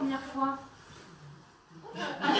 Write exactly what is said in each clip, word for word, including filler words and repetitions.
première fois? Ah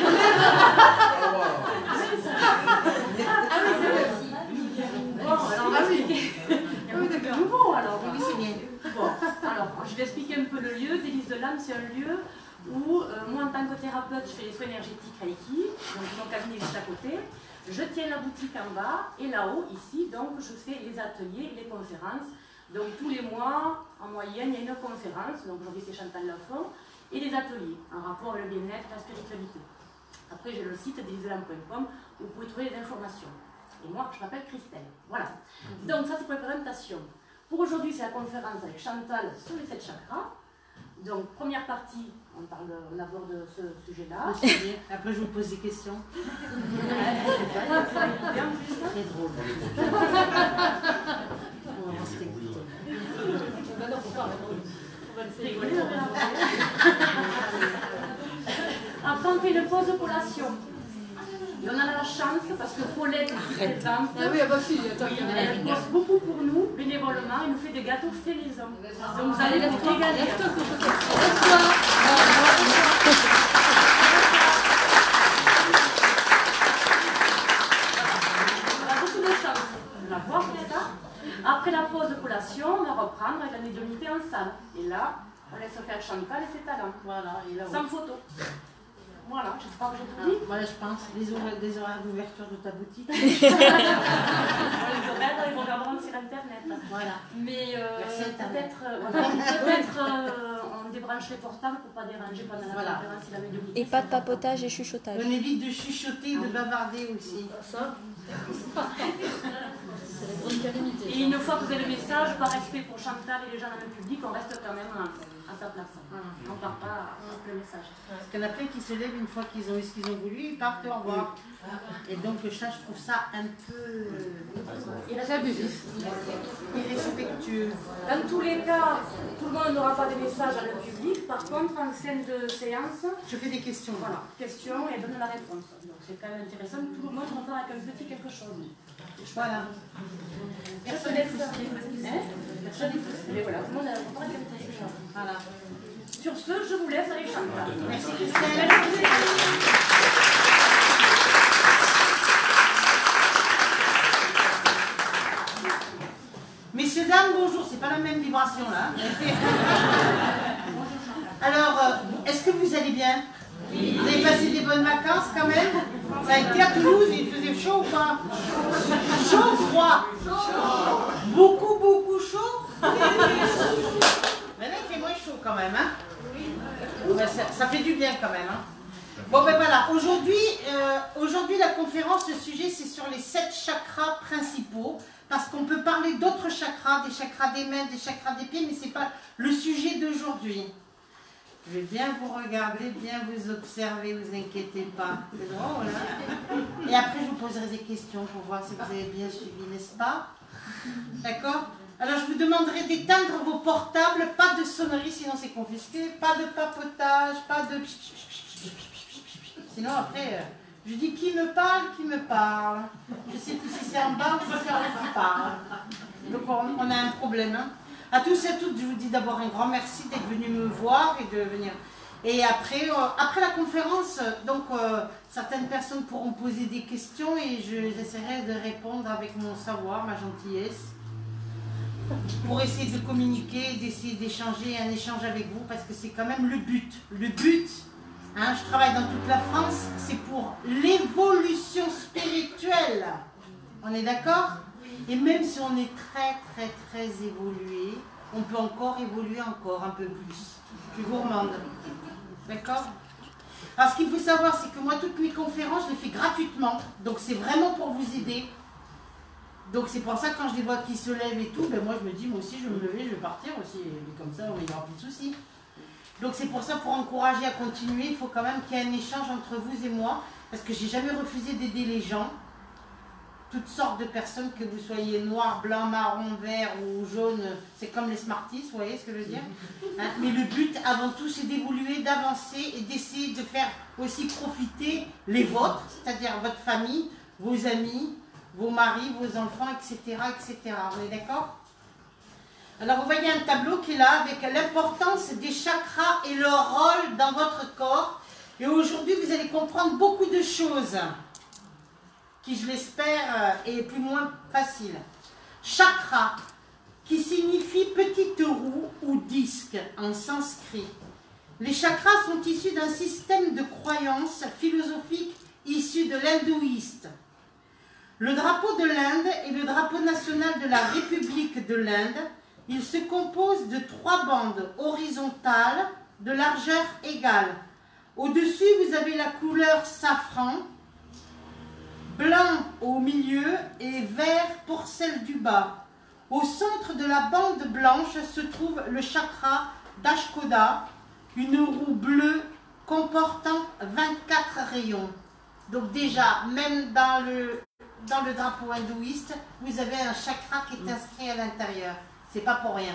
oui, il y a beaucoup de nouveau alors. Oui, c'est bien. Bon, alors, je vais expliquer un peu le lieu. Délices de l'âme, c'est un lieu où, euh, moi, en tant que thérapeute, je fais les soins énergétiques Reiki, donc mon cabinet juste à côté. Je tiens la boutique en bas, et là-haut, ici, donc, je fais les ateliers, les conférences. Donc, tous les mois, en moyenne, il y a une conférence, donc aujourd'hui, c'est Chantal Lafont, et les ateliers, en rapport avec le bien-être et la spiritualité. Après, j'ai le site délices de l'âme point com, où vous pouvez trouver les informations. Et moi, je m'appelle Christelle. Voilà. Donc, ça, c'est pour la présentation. Pour aujourd'hui, c'est la conférence avec Chantal sur les sept chakras. Donc, première partie, on, parle, on aborde ce sujet-là. Après, je vous pose des questions. C'est très drôle. On va se écouter. On va se rigoler. Après, on fait une pause collation. Et on a la chance, parce que Paulette est présente, ah oui, bah si, attends, oui, elle bosse beaucoup pour nous, bénévolement, elle nous fait des gâteaux faits les hommes. Donc vous allez vous régaler. On a beaucoup de chance de la voir pour ça. Après la pause de collation, on va reprendre avec la médiumnité en salle. Et là, on laisse faire Chantal et ses talents. Voilà, et là, sans photo. Voilà, je crois que j'ai tout dit. Ah, voilà, je pense. Les horaires, des horaires d'ouverture de ta boutique. Les horaires, ils regarderont sur Internet. Voilà. Mais euh, peut-être euh, voilà, peut euh, on débranche les portables pour ne pas déranger pendant la voilà. conférence et la médiumnité. Et pas de papotage et chuchotage. On évite de chuchoter et de bavarder aussi. Ça, et une fois que vous avez le message, par respect pour Chantal et les gens dans le public, on reste quand même à, à sa place. On ne part pas avec le message. Parce qu'il y en a plein qui se lèvent une fois qu'ils ont eu ce qu'ils ont voulu, ils partent au revoir. Et donc ça, je trouve ça un peu irrespectueux. irrespectueux. Dans tous les cas, tout le monde n'aura pas de message à le public. Par contre, en fin de séance, je fais des questions. Voilà, questions et donne la réponse. Donc c'est quand même intéressant. Tout le monde repart avec un petit quelque chose. Voilà. Personne n'est frustré. Hein? Personne n'est frustré. Mais voilà, tout le monde repart avec un petit quelque chose. Voilà. Sur ce, je vous laisse avec Chantal. Merci Christelle. Messieurs, dames, bonjour. C'est pas la même vibration là. Alors, euh, est-ce que vous allez bien? Oui. Vous avez passé des bonnes vacances quand même? Ça a été à Toulouse, il faisait chaud ou pas? Chaud ou froid? Beaucoup, beaucoup chaud? Maintenant, il fait moins chaud quand même, hein? Ben, ça, ça fait du bien quand même, hein? Bon, ben voilà, aujourd'hui, euh, aujourd'hui la conférence, le sujet, c'est sur les sept chakras principaux, parce qu'on peut parler d'autres chakras, des chakras des mains, des chakras des pieds, mais ce n'est pas le sujet d'aujourd'hui. Je vais bien vous regarder, bien vous observer, vous inquiétez pas. C'est drôle, hein? Et après, je vous poserai des questions pour voir si vous avez bien suivi, n'est-ce pas? D'accord? Alors, je vous demanderai d'éteindre vos portables, pas de sonnerie, sinon c'est confisqué, pas de papotage, pas de... Sinon, après, je dis qui me parle, qui me parle. Je sais plus si c'est en bas ou si c'est en haut qui parle. Donc, on, on a un problème, hein? À tous et à toutes, je vous dis d'abord un grand merci d'être venus me voir et de venir. Et après, euh, après la conférence, donc euh, certaines personnes pourront poser des questions et j'essaierai de répondre avec mon savoir, ma gentillesse, pour essayer de communiquer, d'essayer d'échanger, un échange avec vous, parce que c'est quand même le but. Le but, hein, je travaille dans toute la France, c'est pour l'évolution spirituelle. On est d'accord ? Et même si on est très très très évolué, on peut encore évoluer encore un peu plus. Je suis gourmande. D'accord? Alors ce qu'il faut savoir, c'est que moi, toutes mes conférences, je les fais gratuitement. Donc c'est vraiment pour vous aider. Donc c'est pour ça que quand je les vois qui se lèvent et tout, ben moi je me dis, moi aussi je vais me lever, je vais partir aussi. Et comme ça, il n'y aura plus de soucis. Donc c'est pour ça, pour encourager à continuer, il faut quand même qu'il y ait un échange entre vous et moi. Parce que j'ai jamais refusé d'aider les gens. Toutes sortes de personnes, que vous soyez noir, blanc, marron, vert ou jaune, c'est comme les Smarties, vous voyez ce que je veux dire, hein? Mais le but avant tout, c'est d'évoluer, d'avancer et d'essayer de faire aussi profiter les vôtres, c'est-à-dire votre famille, vos amis, vos maris, vos enfants, et cetera, et cetera. On est d'accord? Alors vous voyez un tableau qui est là avec l'importance des chakras et leur rôle dans votre corps. Et aujourd'hui vous allez comprendre beaucoup de choses qui, je l'espère, est plus ou moins facile. Chakra, qui signifie petite roue ou disque en sanskrit. Les chakras sont issus d'un système de croyances philosophiques issu de l'hindouiste. Le drapeau de l'Inde est le drapeau national de la République de l'Inde. Il se compose de trois bandes horizontales de largeur égale. Au-dessus, vous avez la couleur safran, blanc au milieu et vert pour celle du bas. Au centre de la bande blanche se trouve le chakra d'Ashkoda, une roue bleue comportant vingt-quatre rayons. Donc déjà, même dans le, dans le drapeau hindouiste, vous avez un chakra qui est inscrit à l'intérieur. C'est pas pour rien.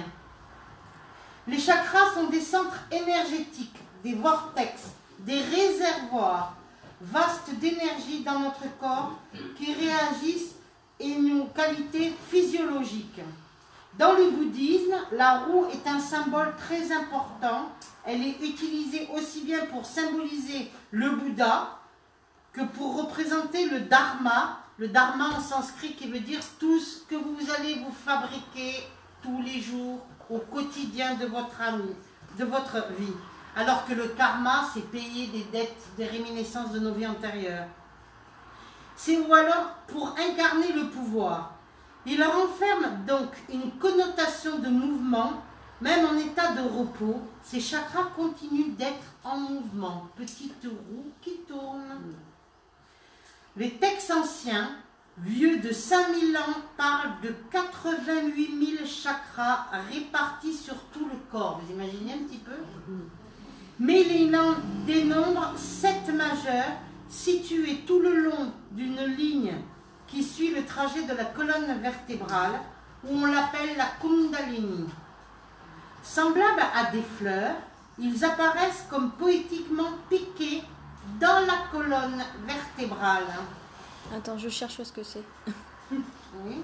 Les chakras sont des centres énergétiques, des vortex, des réservoirs vastes d'énergie dans notre corps qui réagissent et nos qualités physiologiques. Dans le bouddhisme, la roue est un symbole très important. Elle est utilisée aussi bien pour symboliser le Bouddha que pour représenter le Dharma, le Dharma en sanskrit qui veut dire tout ce que vous allez vous fabriquer tous les jours, au quotidien de votre, ami, de votre vie. Alors que le karma, c'est payer des dettes, des réminiscences de nos vies antérieures. C'est ou alors pour incarner le pouvoir. Il renferme donc une connotation de mouvement, même en état de repos. Ces chakras continuent d'être en mouvement, petite roue qui tourne. Les textes anciens, vieux de cinq mille ans, parlent de quatre-vingt-huit mille chakras répartis sur tout le corps. Vous imaginez un petit peu? Mais il en dénombre sept majeurs situés tout le long d'une ligne qui suit le trajet de la colonne vertébrale, où on l'appelle la Kundalini. Semblables à des fleurs, ils apparaissent comme poétiquement piqués dans la colonne vertébrale. Attends, je cherche où est-ce que c'est. Oui.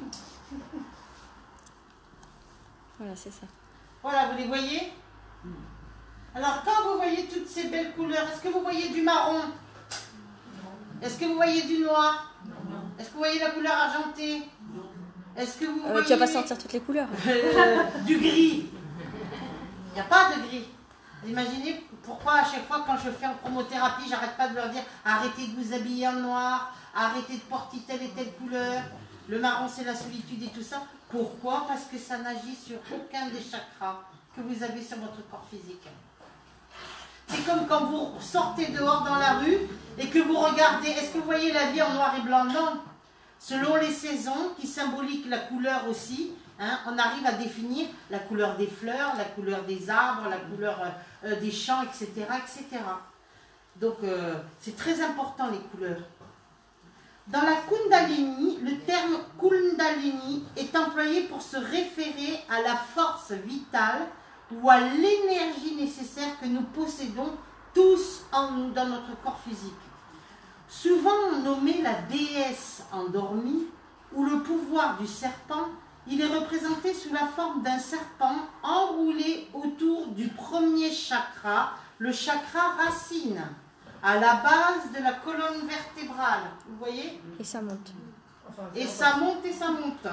Voilà, c'est ça. Voilà, vous les voyez? Alors, quand vous voyez toutes ces belles couleurs, est-ce que vous voyez du marron? Est-ce que vous voyez du noir? Est-ce que vous voyez la couleur argentée? Est-ce que vous euh, voyez... Tu vas pas sortir toutes les couleurs. Euh, du gris. Il n'y a pas de gris. Vous imaginez pourquoi à chaque fois quand je fais en chromothérapie, j'arrête pas de leur dire arrêtez de vous habiller en noir, arrêtez de porter telle et telle couleur. Le marron, c'est la solitude et tout ça. Pourquoi? Parce que ça n'agit sur aucun des chakras que vous avez sur votre corps physique. C'est comme quand vous sortez dehors dans la rue et que vous regardez, est-ce que vous voyez la vie en noir et blanc? Non. Selon les saisons, qui symboliquent la couleur aussi, hein, on arrive à définir la couleur des fleurs, la couleur des arbres, la couleur euh, des champs, et cetera et cetera. Donc, euh, c'est très important les couleurs. Dans la Kundalini, le terme Kundalini est employé pour se référer à la force vitale ou à l'énergie nécessaire que nous possédons tous en nous, dans notre corps physique. Souvent nommé la déesse endormie ou le pouvoir du serpent, il est représenté sous la forme d'un serpent enroulé autour du premier chakra, le chakra racine, à la base de la colonne vertébrale. Vous voyez? Et ça monte. Et ça monte et ça monte.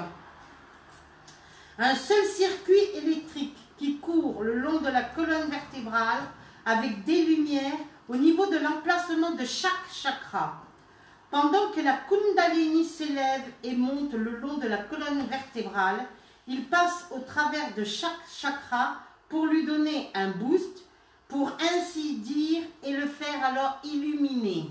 Un seul circuit électrique qui court le long de la colonne vertébrale avec des lumières au niveau de l'emplacement de chaque chakra. Pendant que la Kundalini s'élève et monte le long de la colonne vertébrale, il passe au travers de chaque chakra pour lui donner un boost, pour ainsi dire, et le faire alors illuminer.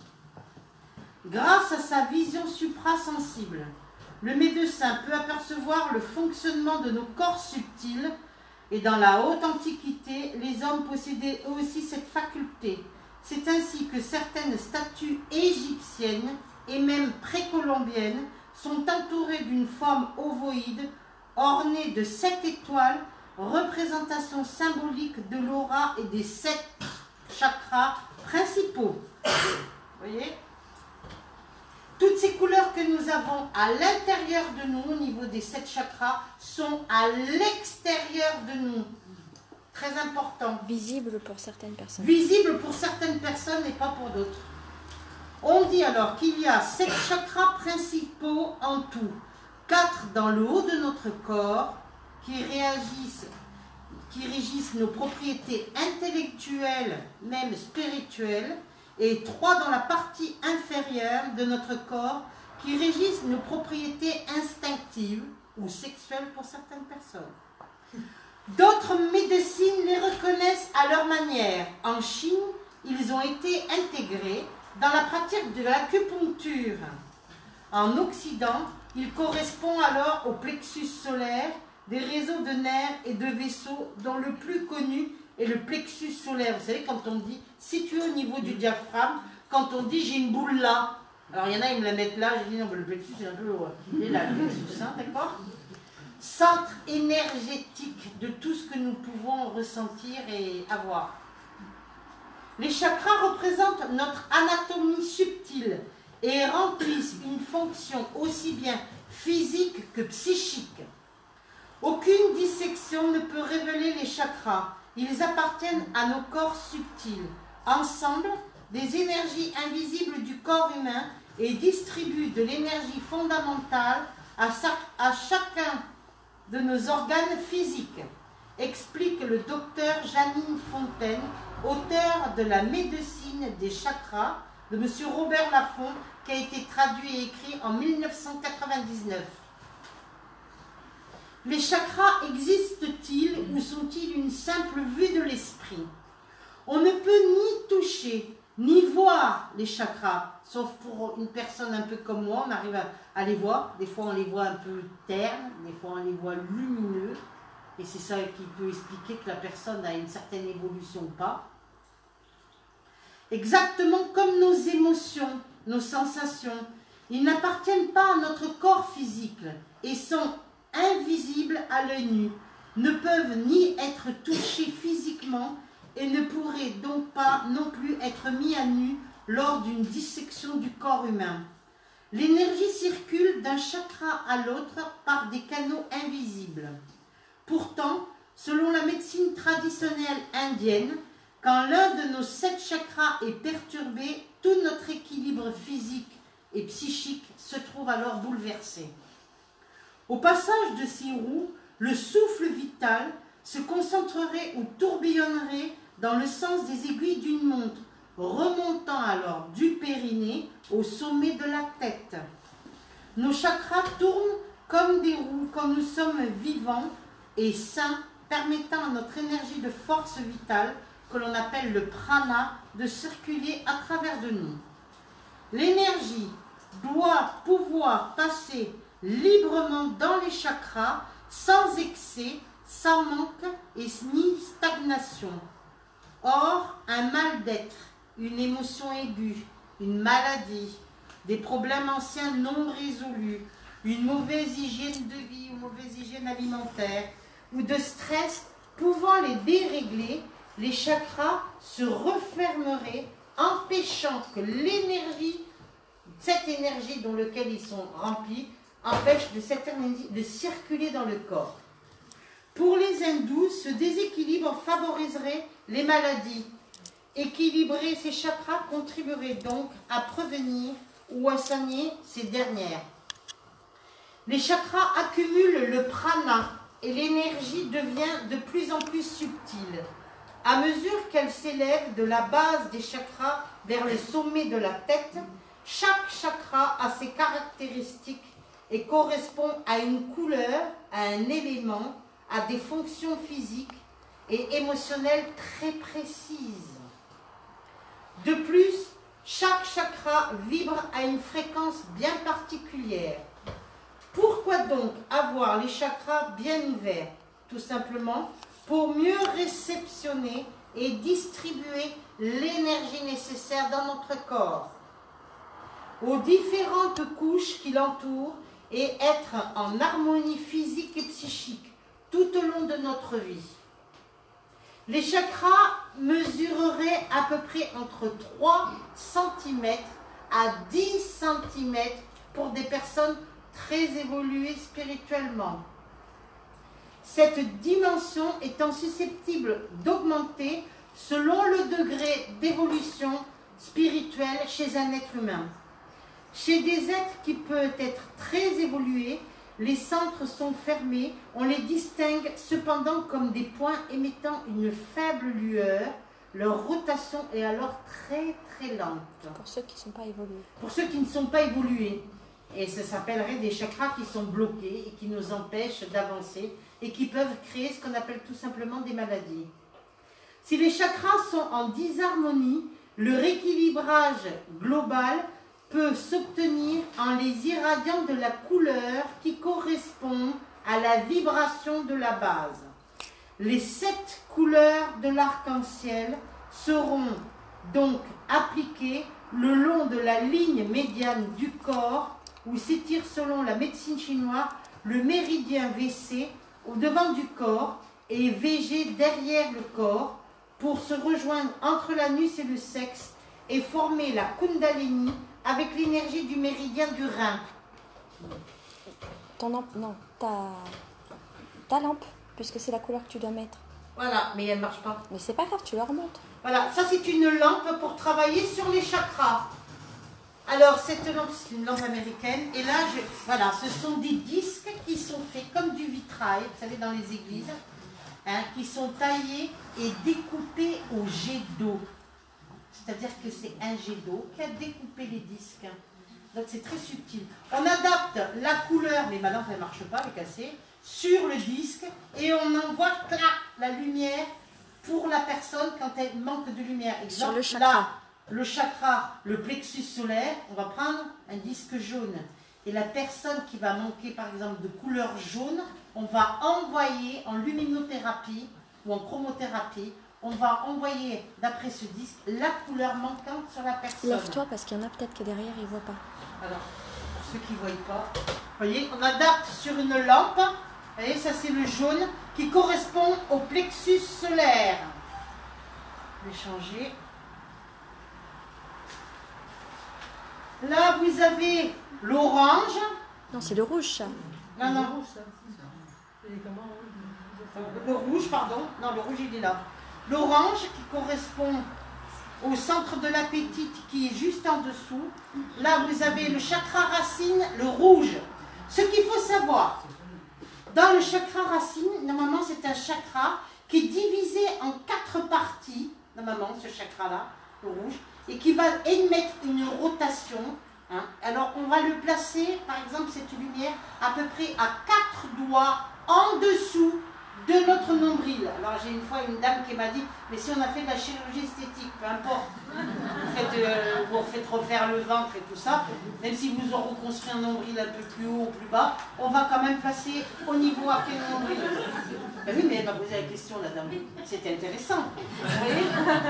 Grâce à sa vision suprasensible, le médecin peut apercevoir le fonctionnement de nos corps subtils. Et dans la haute antiquité, les hommes possédaient eux aussi cette faculté. C'est ainsi que certaines statues égyptiennes et même précolombiennes sont entourées d'une forme ovoïde ornée de sept étoiles, représentation symbolique de l'aura et des sept chakras principaux. Vous voyez? Toutes ces couleurs que nous avons à l'intérieur de nous, au niveau des sept chakras, sont à l'extérieur de nous. Très important. Visible pour certaines personnes. Visible pour certaines personnes et pas pour d'autres. On dit alors qu'il y a sept chakras principaux en tout. Quatre dans le haut de notre corps qui réagissent, qui régissent nos propriétés intellectuelles, même spirituelles, et trois dans la partie inférieure de notre corps qui régissent nos propriétés instinctives ou sexuelles pour certaines personnes. D'autres médecines les reconnaissent à leur manière. En Chine, ils ont été intégrés dans la pratique de l'acupuncture. En Occident, il correspond alors au plexus solaire, des réseaux de nerfs et de vaisseaux dont le plus connu est le plexus solaire. Vous savez, quand on dit situé au niveau du diaphragme, quand on dit j'ai une boule là, alors il y en a, ils me la mettent là, j'ai dit non, mais le plexus c'est un peu haut. Il est là, le plexus, hein, d'accord? Centre énergétique de tout ce que nous pouvons ressentir et avoir. Les chakras représentent notre anatomie subtile et remplissent une fonction aussi bien physique que psychique. Aucune dissection ne peut révéler les chakras. Ils appartiennent à nos corps subtils. Ensemble, des énergies invisibles du corps humain et distribuent de l'énergie fondamentale à, à chacun de nos organes physiques, explique le docteur Janine Fontaine, auteur de la médecine des chakras, de M. Robert Laffont, qui a été traduit et écrit en mille neuf cent quatre-vingt-dix-neuf. Les chakras existent-ils ou sont-ils une simple vue de l'esprit? On ne peut ni toucher, ni voir les chakras, sauf pour une personne un peu comme moi, on arrive à, à les voir. Des fois on les voit un peu ternes, des fois on les voit lumineux, et c'est ça qui peut expliquer que la personne a une certaine évolution ou pas. Exactement comme nos émotions, nos sensations, ils n'appartiennent pas à notre corps physique et sont invisibles à l'œil nu, ne peuvent ni être touchés physiquement et ne pourraient donc pas non plus être mis à nu lors d'une dissection du corps humain. L'énergie circule d'un chakra à l'autre par des canaux invisibles. Pourtant, selon la médecine traditionnelle indienne, quand l'un de nos sept chakras est perturbé, tout notre équilibre physique et psychique se trouve alors bouleversé. Au passage de ces roues, le souffle vital se concentrerait ou tourbillonnerait dans le sens des aiguilles d'une montre, remontant alors du périnée au sommet de la tête. Nos chakras tournent comme des roues, comme nous sommes vivants et sains, permettant à notre énergie de force vitale, que l'on appelle le prana, de circuler à travers de nous. L'énergie doit pouvoir passer librement dans les chakras, sans excès, sans manque et ni stagnation. Or, un mal d'être, une émotion aiguë, une maladie, des problèmes anciens non résolus, une mauvaise hygiène de vie ou mauvaise hygiène alimentaire, ou de stress pouvant les dérégler, les chakras se refermeraient, empêchant que l'énergie, cette énergie dont laquelle ils sont remplis, empêche de cette énergie de circuler dans le corps. Pour les hindous, ce déséquilibre favoriserait les maladies. Équilibrer ces chakras contribuerait donc à prévenir ou à soigner ces dernières. Les chakras accumulent le prana et l'énergie devient de plus en plus subtile. À mesure qu'elle s'élève de la base des chakras vers le sommet de la tête, chaque chakra a ses caractéristiques et correspond à une couleur, à un élément, à des fonctions physiques et émotionnelles très précises. De plus, chaque chakra vibre à une fréquence bien particulière. Pourquoi donc avoir les chakras bien ouverts? Tout simplement pour mieux réceptionner et distribuer l'énergie nécessaire dans notre corps, aux différentes couches qui l'entourent, et être en harmonie physique et psychique tout au long de notre vie. Les chakras mesureraient à peu près entre trois centimètres à dix centimètres pour des personnes très évoluées spirituellement. Cette dimension étant susceptible d'augmenter selon le degré d'évolution spirituelle chez un être humain. Chez des êtres qui peuvent être très évolués, les centres sont fermés, on les distingue cependant comme des points émettant une faible lueur. Leur rotation est alors très très lente. Pour ceux qui ne sont pas évolués. Pour ceux qui ne sont pas évolués. Et ça s'appellerait des chakras qui sont bloqués et qui nous empêchent d'avancer et qui peuvent créer ce qu'on appelle tout simplement des maladies. Si les chakras sont en disharmonie, le rééquilibrage global peut s'obtenir en les irradiant de la couleur qui correspond à la vibration de la base. Les sept couleurs de l'arc-en-ciel seront donc appliquées le long de la ligne médiane du corps où s'étire selon la médecine chinoise le méridien V C au devant du corps et V G derrière le corps pour se rejoindre entre l'anus et le sexe et former la Kundalini avec l'énergie du méridien du rein. Ton lampe, non, ta, ta lampe, puisque c'est la couleur que tu dois mettre. Voilà, mais elle ne marche pas. Mais c'est pas grave, tu la remontes. Voilà, ça c'est une lampe pour travailler sur les chakras. Alors, cette lampe, c'est une lampe américaine. Et là, je, voilà, ce sont des disques qui sont faits comme du vitrail, vous savez, dans les églises, hein, qui sont taillés et découpés au jet d'eau. C'est-à-dire que c'est un jet d'eau qui a découpé les disques. Donc, c'est très subtil. On adapte la couleur, mais ma lampe, elle ne marche pas, elle est cassée, sur le disque et on envoie clac, la lumière pour la personne quand elle manque de lumière. Exemple, sur le chakra. Là, le chakra, le plexus solaire, on va prendre un disque jaune. Et la personne qui va manquer, par exemple, de couleur jaune, on va envoyer en luminothérapie ou en chromothérapie, on va envoyer, d'après ce disque, la couleur manquante sur la personne. Lève-toi parce qu'il y en a peut-être que derrière, ils ne voient pas. Alors, pour ceux qui ne voient pas, vous voyez, on adapte sur une lampe. Vous voyez, ça c'est le jaune qui correspond au plexus solaire. Je vais changer. Là, vous avez l'orange. Non, c'est le rouge, ça. Non, non. Le rouge, pardon. Non, le rouge, il est là. L'orange qui correspond au centre de l'appétit qui est juste en dessous. Là, vous avez le chakra racine, le rouge. Ce qu'il faut savoir, dans le chakra racine, normalement, c'est un chakra qui est divisé en quatre parties, normalement, ce chakra-là, le rouge, et qui va émettre une rotation. Hein. Alors, on va le placer, par exemple, cette lumière, à peu près à quatre doigts en dessous de notre nombril. Alors, j'ai une fois une dame qui m'a dit, mais si on a fait de la chirurgie esthétique, peu importe, vous faites, euh, vous faites refaire le ventre et tout ça, même si vous en reconstruit un nombril un peu plus haut ou plus bas, on va quand même placer au niveau à quel nombril. Ben oui, mais elle m'a posé la question, la dame. C'était intéressant. Vous voyez ?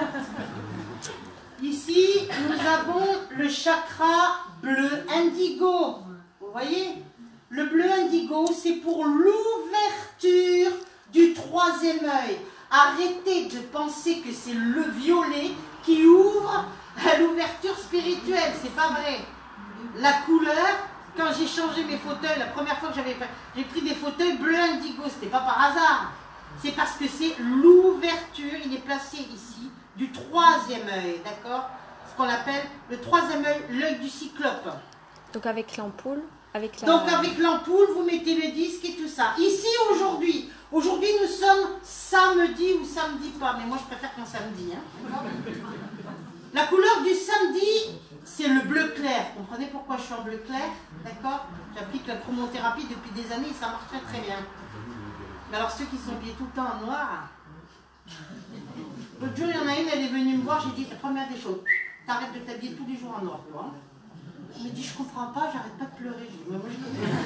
Ici, nous avons le chakra bleu indigo. Vous voyez ? Le bleu indigo, c'est pour l'ouverture du troisième œil. Arrêtez de penser que c'est le violet qui ouvre à l'ouverture spirituelle. C'est pas vrai. La couleur, quand j'ai changé mes fauteuils, la première fois que j'avais j'ai pris des fauteuils bleu indigo, c'était pas par hasard. C'est parce que c'est l'ouverture, il est placé ici, du troisième œil, d'accord? Ce qu'on appelle le troisième œil, l'œil du cyclope. Donc avec l'ampoule, avec la... Donc avec l'ampoule, vous mettez le disque et tout ça. Ici, aujourd'hui, aujourd'hui nous sommes samedi ou samedi pas, mais moi je préfère qu'un samedi. Hein. La couleur du samedi, c'est le bleu clair. Vous comprenez pourquoi je suis en bleu clair? D'accord? J'applique la chromothérapie depuis des années et ça marche très très bien. Mais alors ceux qui sont habillés tout le temps en noir, l'autre jour il y en a une, elle est venue me voir, j'ai dit la première des choses, t'arrêtes de t'habiller tous les jours en noir, toi. Je me dis je comprends pas, j'arrête pas de pleurer. Je dis, mais moi, je...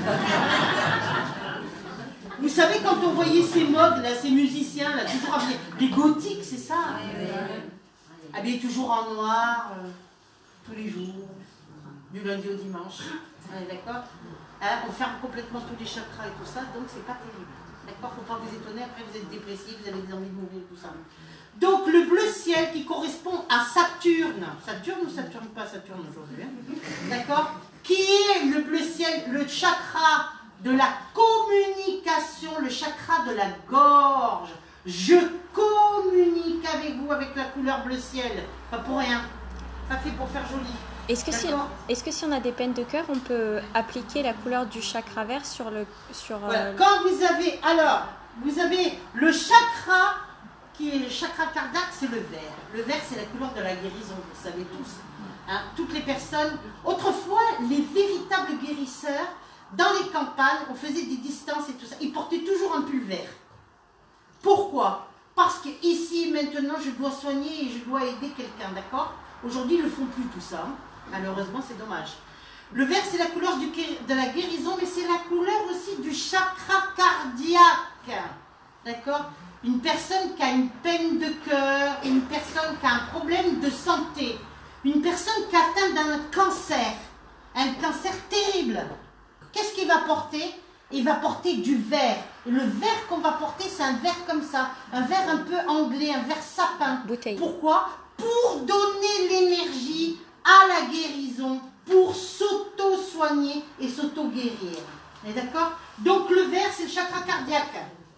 Vous savez quand on voyait ces modes, là, ces musiciens, là, toujours habillés, les gothiques, c'est ça, habillés toujours en noir, euh, tous les jours, du lundi au dimanche. On est d'accord? Hein, on ferme complètement tous les chakras et tout ça, donc c'est pas terrible. D'accord, faut pas vous étonner, après vous êtes dépressif, vous avez des envies de mourir, tout ça. Donc le bleu ciel qui correspond à Saturne, Saturne ou Saturne pas, Saturne aujourd'hui. Hein. D'accord? Qui est le bleu ciel? Le chakra de la communication, le chakra de la gorge. Je communique avec vous avec la couleur bleu ciel. Pas pour rien. Ça fait pour faire joli. Est-ce que, si, est-ce que si on a des peines de cœur, on peut appliquer la couleur du chakra vert sur le... Sur, voilà. euh... Quand vous avez... Alors, vous avez le chakra, qui est le chakra cardiaque, c'est le vert. Le vert, c'est la couleur de la guérison, vous le savez tous. Hein, toutes les personnes... Autrefois, les véritables guérisseurs, dans les campagnes, on faisait des distances et tout ça, ils portaient toujours un pull vert. Pourquoi? Parce que ici, maintenant, je dois soigner et je dois aider quelqu'un, d'accord? Aujourd'hui, ils ne le font plus tout ça. Malheureusement, c'est dommage. Le vert, c'est la couleur du, de la guérison, mais c'est la couleur aussi du chakra cardiaque. D'accord? Une personne qui a une peine de cœur, une personne qui a un problème de santé, une personne qui a atteint d'un cancer, un cancer terrible. Qu'est-ce qu'il va porter? Il va porter du vert. Et le vert qu'on va porter, c'est un vert comme ça, un vert un peu anglais, un vert sapin. Bouteille. Pourquoi? Pour donner l'énergie à la guérison, pour s'auto-soigner et s'auto-guérir. Vous êtes d'accord? Donc le vert, c'est le chakra cardiaque.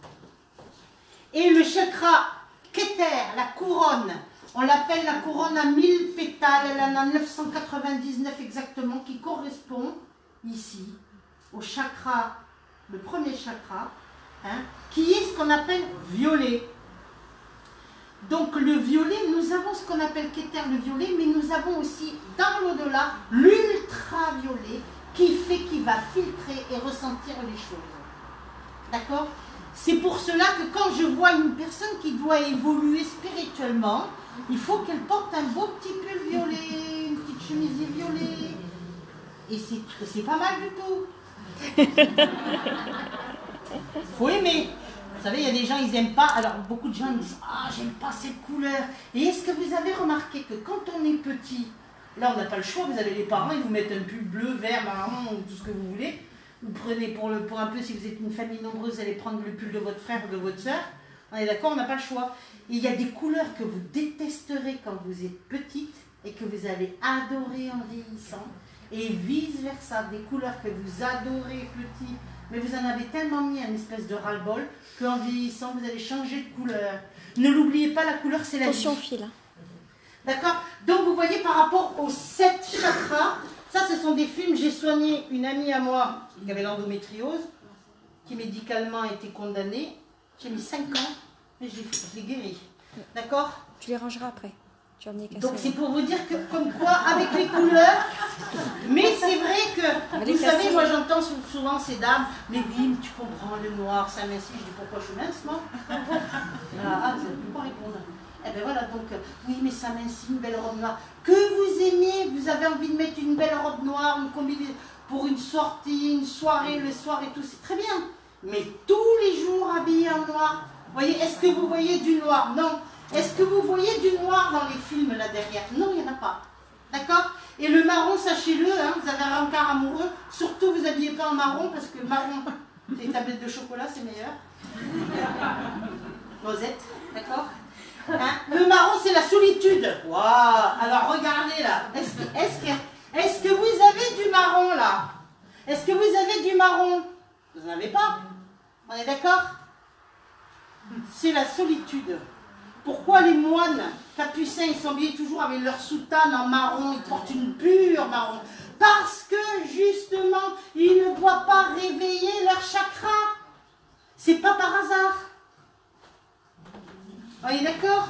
Et le chakra Keter, la couronne, on l'appelle la couronne à mille pétales, elle en a neuf cent quatre-vingt-dix-neuf exactement, qui correspond ici au chakra, le premier chakra, hein, qui est ce qu'on appelle violet. Donc le violet, nous avons ce qu'on appelle Keter, le violet, mais nous avons aussi dans l'au-delà l'ultraviolet qui fait qu'il va filtrer et ressentir les choses. D'accord? C'est pour cela que quand je vois une personne qui doit évoluer spirituellement, il faut qu'elle porte un beau petit pull violet, une petite chemise violet. Et c'est pas mal du tout. Faut aimer. Vous savez, il y a des gens, ils n'aiment pas. Alors, beaucoup de gens me disent « Ah, j'aime pas cette couleur. » Et est-ce que vous avez remarqué que quand on est petit, là, on n'a pas le choix, vous avez les parents, ils vous mettent un pull bleu, vert, marron, ou tout ce que vous voulez. Vous prenez pour, le, pour un peu, si vous êtes une famille nombreuse, vous allez prendre le pull de votre frère ou de votre soeur. On est d'accord, on n'a pas le choix. Et il y a des couleurs que vous détesterez quand vous êtes petite et que vous allez adorer en vieillissant. Et vice-versa, des couleurs que vous adorez petit, mais vous en avez tellement mis un espèce de ras-le-bol qu'en vieillissant, vous allez changer de couleur. Ne l'oubliez pas, la couleur, c'est la vie. Attention fil. D'accord? Donc, vous voyez, par rapport aux sept chakras, ça, ce sont des films. J'ai soigné une amie à moi qui avait l'endométriose, qui médicalement a été condamnée. J'ai mis cinq ans, mais je l'ai guérie. D'accord? Tu les rangeras après. Tu vas venir casser. Donc c'est pour vous dire que, comme quoi, avec les couleurs, mais c'est vrai que, vous savez, moi j'entends souvent ces dames, mais oui, tu comprends, le noir, ça mincit. Je dis, pourquoi je suis mince, moi? Ah, vous n'allez plus pas répondre. Eh bien voilà, donc, oui, mais ça mincit, une belle robe noire. Que vous aimez, vous avez envie de mettre une belle robe noire, une combinaison pour une sortie, une soirée, le soir et tout, c'est très bien. Mais tous les jours habillés en noir, voyez, est-ce que vous voyez du noir? Non. Est-ce que vous voyez du noir dans les films là derrière? Non, il n'y en a pas. D'accord? Et le marron, sachez-le, hein, vous avez un rencard amoureux, surtout vous habillez pas en marron parce que marron, les tablettes de chocolat, c'est meilleur. Rosette, d'accord? Hein? Le marron, c'est la solitude. Waouh! Alors regardez là. Est-ce que, est-ce que, est-ce que vous avez du marron là? Est-ce que vous avez du marron? Vous n'en avez pas? On est d'accord? C'est la solitude. Pourquoi les moines capucins, ils sont habillés toujours avec leur soutane en marron, ils portent une pure marron? Parce que justement, ils ne doivent pas réveiller leur chakra. C'est pas par hasard. On est d'accord?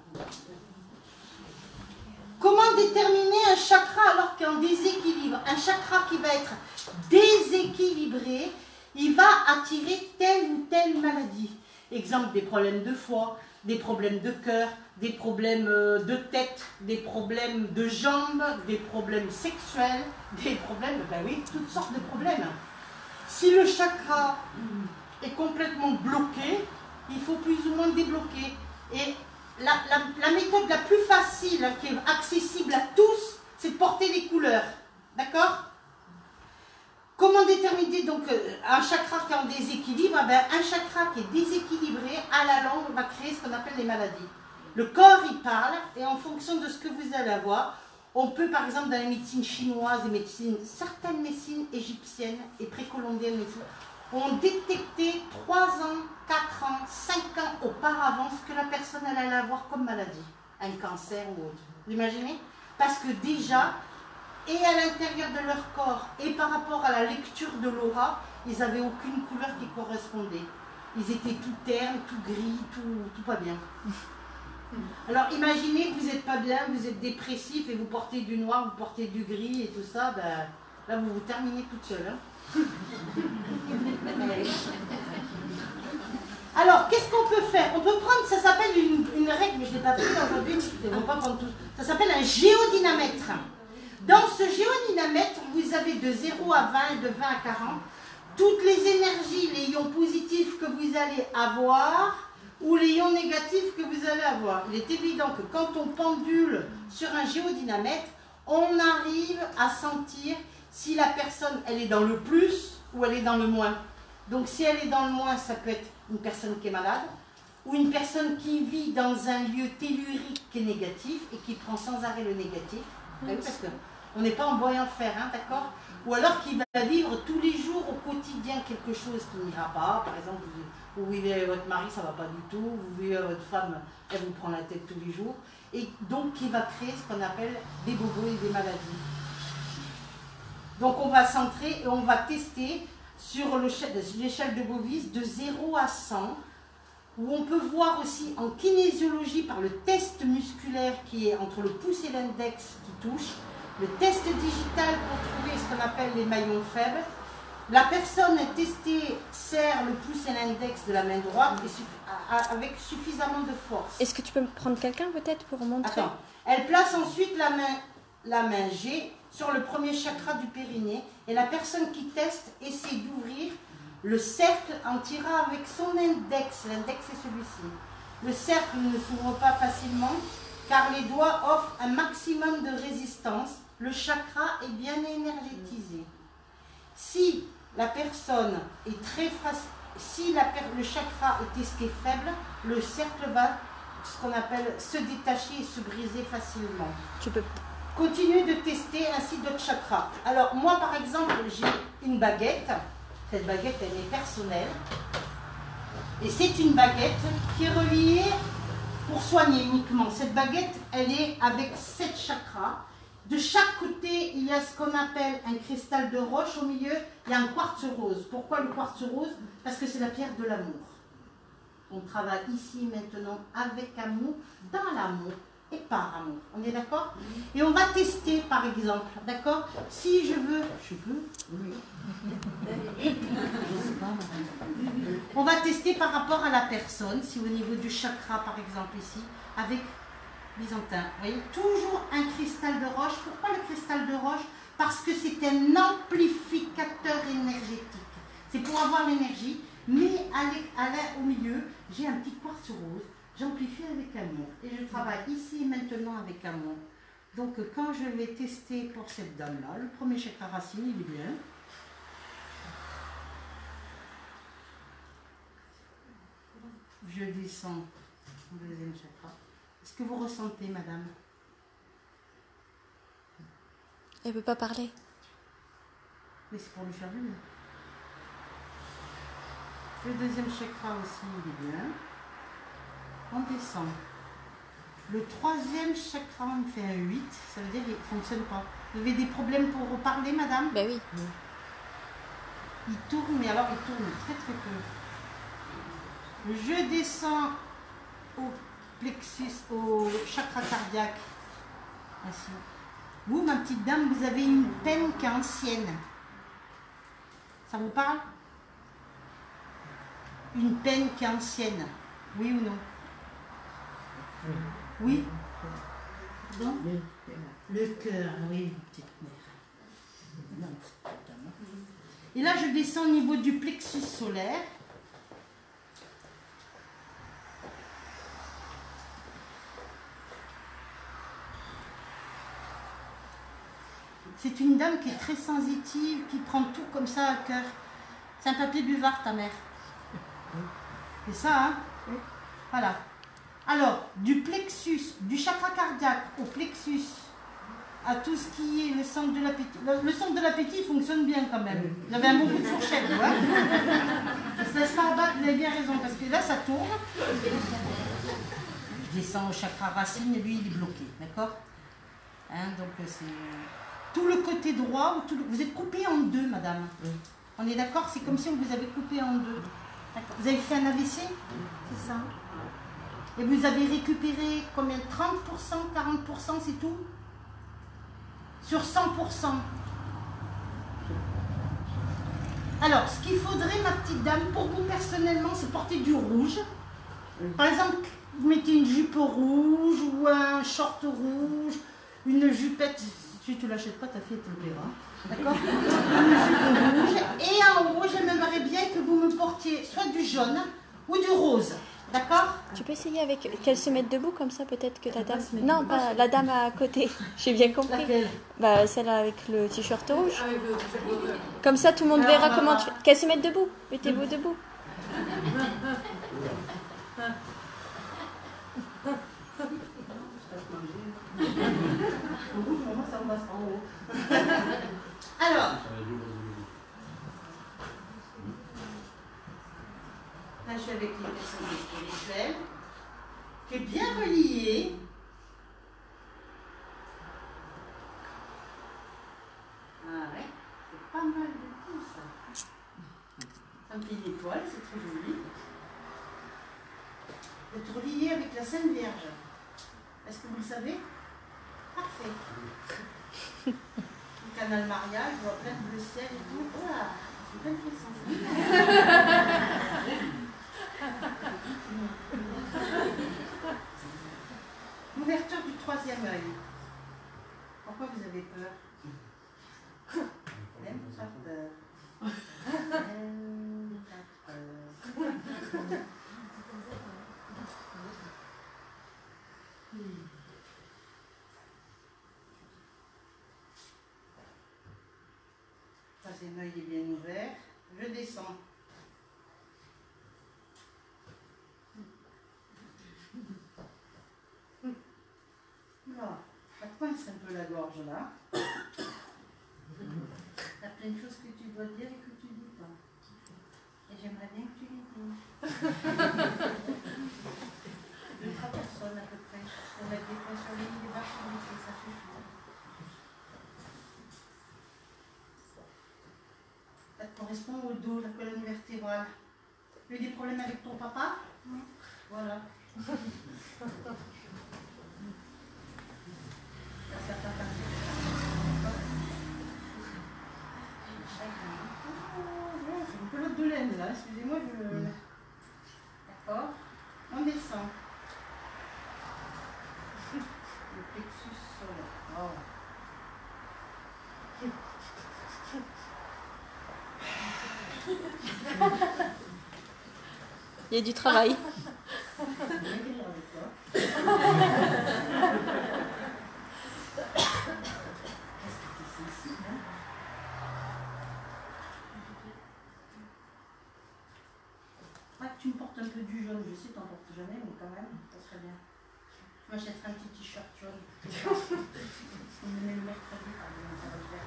Comment déterminer un chakra alors qu'il est en déséquilibre? Un chakra qui va être déséquilibré, il va attirer telle ou telle maladie. Exemple, des problèmes de foie, des problèmes de cœur, des problèmes de tête, des problèmes de jambes, des problèmes sexuels, des problèmes, ben oui, toutes sortes de problèmes. Si le chakra est complètement bloqué, il faut plus ou moins débloquer. Et la, la, la méthode la plus facile, qui est accessible à tous, c'est de porter les couleurs. D'accord? Comment déterminer donc un chakra qui est en déséquilibre? Eh bien, un chakra qui est déséquilibré, à la longue, va créer ce qu'on appelle les maladies. Le corps, il parle, et en fonction de ce que vous allez avoir, On peut, par exemple, dans les médecines chinoises, les médecines, certaines médecines égyptiennes et précolombiennes aussi, ont détecté trois ans, quatre ans, cinq ans auparavant ce que la personne elle allait avoir comme maladie, un cancer ou autre. Vous imaginez? Parce que déjà, et à l'intérieur de leur corps, et par rapport à la lecture de l'aura, ils n'avaient aucune couleur qui correspondait. Ils étaient tout ternes, tout gris, tout, tout pas bien. Alors imaginez que vous n'êtes pas bien, vous êtes dépressif et vous portez du noir, vous portez du gris et tout ça, ben, là vous vous terminez toute seule. Hein. Alors qu'est-ce qu'on peut faire? On peut prendre, ça s'appelle une, une règle, mais je ne l'ai pas pris aujourd'hui, ils ne vont pas prendre tout. Ça s'appelle un géodynamètre. Dans ce géodynamètre, vous avez de zéro à vingt et de vingt à quarante toutes les énergies, les ions positifs que vous allez avoir ou les ions négatifs que vous allez avoir. Il est évident que quand on pendule sur un géodynamètre, on arrive à sentir si la personne elle est dans le plus ou elle est dans le moins. Donc si elle est dans le moins, ça peut être une personne qui est malade ou une personne qui vit dans un lieu tellurique qui est négatif et qui prend sans arrêt le négatif. Oui, parce qu'on n'est pas en bois et en fer, hein, d'accord? Ou alors qui va vivre tous les jours au quotidien quelque chose qui n'ira pas. Par exemple, vous, vous vivez avec votre mari, ça ne va pas du tout. Vous vivez avec votre femme, elle vous prend la tête tous les jours. Et donc qui va créer ce qu'on appelle des bobos et des maladies. Donc on va centrer et on va tester sur l'échelle de Bovise de zéro à cent, où on peut voir aussi en kinésiologie par le test musculaire qui est entre le pouce et l'index qui touche, le test digital pour trouver ce qu'on appelle les maillons faibles. La personne testée serre le pouce et l'index de la main droite et suff avec suffisamment de force. Est-ce que tu peux prendre quelqu'un peut-être pour montrer? Attends. Elle place ensuite la main, la main G sur le premier chakra du périnée et la personne qui teste essaie d'ouvrir le cercle en tirant avec son index. L'index est celui-ci. Le cercle ne s'ouvre pas facilement car les doigts offrent un maximum de résistance. Le chakra est bien énergétisé. Si la personne est très fragile, si la, le chakra est testé faible, le cercle va, ce qu'on appelle, se détacher et se briser facilement. Tu peux continuer de tester ainsi d'autres chakras. Alors moi par exemple, j'ai une baguette. Cette baguette elle est personnelle. Et c'est une baguette qui est reliée pour soigner uniquement. Cette baguette, elle est avec sept chakras. De chaque côté, il y a ce qu'on appelle un cristal de roche. Au milieu, il y a un quartz rose. Pourquoi le quartz rose? Parce que c'est la pierre de l'amour. On travaille ici maintenant avec amour, dans l'amour et par amour. On est d'accord? Et on va tester par exemple, d'accord? Si je veux, je peux, oui. Je sais pas. On va tester par rapport à la personne, si au niveau du chakra par exemple ici, avec byzantin. Vous voyez, toujours un cristal de roche. Pourquoi le cristal de roche? Parce que c'est un amplificateur énergétique. C'est pour avoir l'énergie, mais à à au milieu, j'ai un petit quartz rose. J'amplifie avec amour. Et je travaille ici et maintenant avec amour. Donc quand je vais tester pour cette dame-là, le premier chakra racine, il est bien. Je descends au deuxième chakra. Est-ce que vous ressentez, madame? Elle ne peut pas parler. Mais c'est pour lui faire du bien. Le deuxième chakra aussi, il est bien. On descend. Le troisième chakra, on fait un huit. Ça veut dire qu'il ne fonctionne pas. Vous avez des problèmes pour parler, madame? Ben oui. Oui. Il tourne, mais alors il tourne très très peu. Je descends au plexus, au chakra cardiaque. Ainsi. Vous, ma petite dame, vous avez une peine qui est ancienne. Ça vous parle? Une peine qui est ancienne. Oui ou non? Oui? Donc, le cœur, oui, petite mère. Et là, je descends au niveau du plexus solaire. C'est une dame qui est très sensitive, qui prend tout comme ça à cœur. C'est un papier buvard, ta mère. C'est ça, hein? Voilà. Alors, du plexus, du chakra cardiaque au plexus à tout ce qui est le centre de l'appétit. Le, le centre de l'appétit fonctionne bien quand même. Vous avez un bon coup de fourchette, vous hein. Ça se laisse pas abattre, vous avez bien raison, parce que là ça tourne. Je descends au chakra racine et lui il est bloqué, d'accord hein, donc c'est tout le côté droit, tout le... vous êtes coupé en deux, madame. Oui. On est d'accord, c'est comme si on vous avait coupé en deux. Vous avez fait un A V C, c'est ça. Et vous avez récupéré combien? trente pour cent, quarante pour cent, c'est tout? Sur cent pour cent. Alors, ce qu'il faudrait, ma petite dame, pour vous personnellement, c'est porter du rouge. Par exemple, vous mettez une jupe rouge ou un short rouge, une jupette. Si tu ne l'achètes pas, ta fille te le plaira. D'accord? Une jupe rouge. Et en haut, j'aimerais bien que vous me portiez soit du jaune ou du rose. D'accord? Tu peux essayer avec qu'elle se mette debout comme ça, peut-être que la dame. Non, pas la dame à côté. J'ai bien compris. Laquelle? Bah celle avec le t-shirt rouge. Comme ça, tout le monde verra comment tu. Qu'elle se mette debout. Mettez-vous debout. Alors. Là, je suis avec les personnes spirituelles, qui est bien reliée. Ah ouais, c'est pas mal de tout ça. Ça me fait une étoile, c'est très joli. Vous êtes relié avec la Sainte Vierge. Est-ce que vous le savez? Parfait. Le canal Maria, je vois plein de bleu ciel et tout. Voilà, c'est plein de frissons. L'ouverture du troisième œil. Pourquoi vous avez peur? N'aime pas peur. N'aime pas peur. Le troisième œil est bien ouvert. Je descends. Là, ça coince un peu la gorge là. Il y a plein de choses que tu dois dire et que tu ne dis pas. Et j'aimerais bien que tu les dises. Deux, trois personnes à peu près. Pour mettre des points sur les lits, des barres sur les pieds, ça suffit. Ça te correspond au dos, la colonne vertébrale. Tu as eu des problèmes avec ton papa? Non. Voilà. C'est une pelote de laine là, excusez-moi, je le... D'accord. On descend. Le plexus solaire. Oh. Il y a du travail. Tu me portes un peu du jaune, je sais, t'en portes jamais, mais quand même, ça serait bien. Je m'achèterai un petit t-shirt jaune. On me met le mercredi, par exemple, ça va le faire.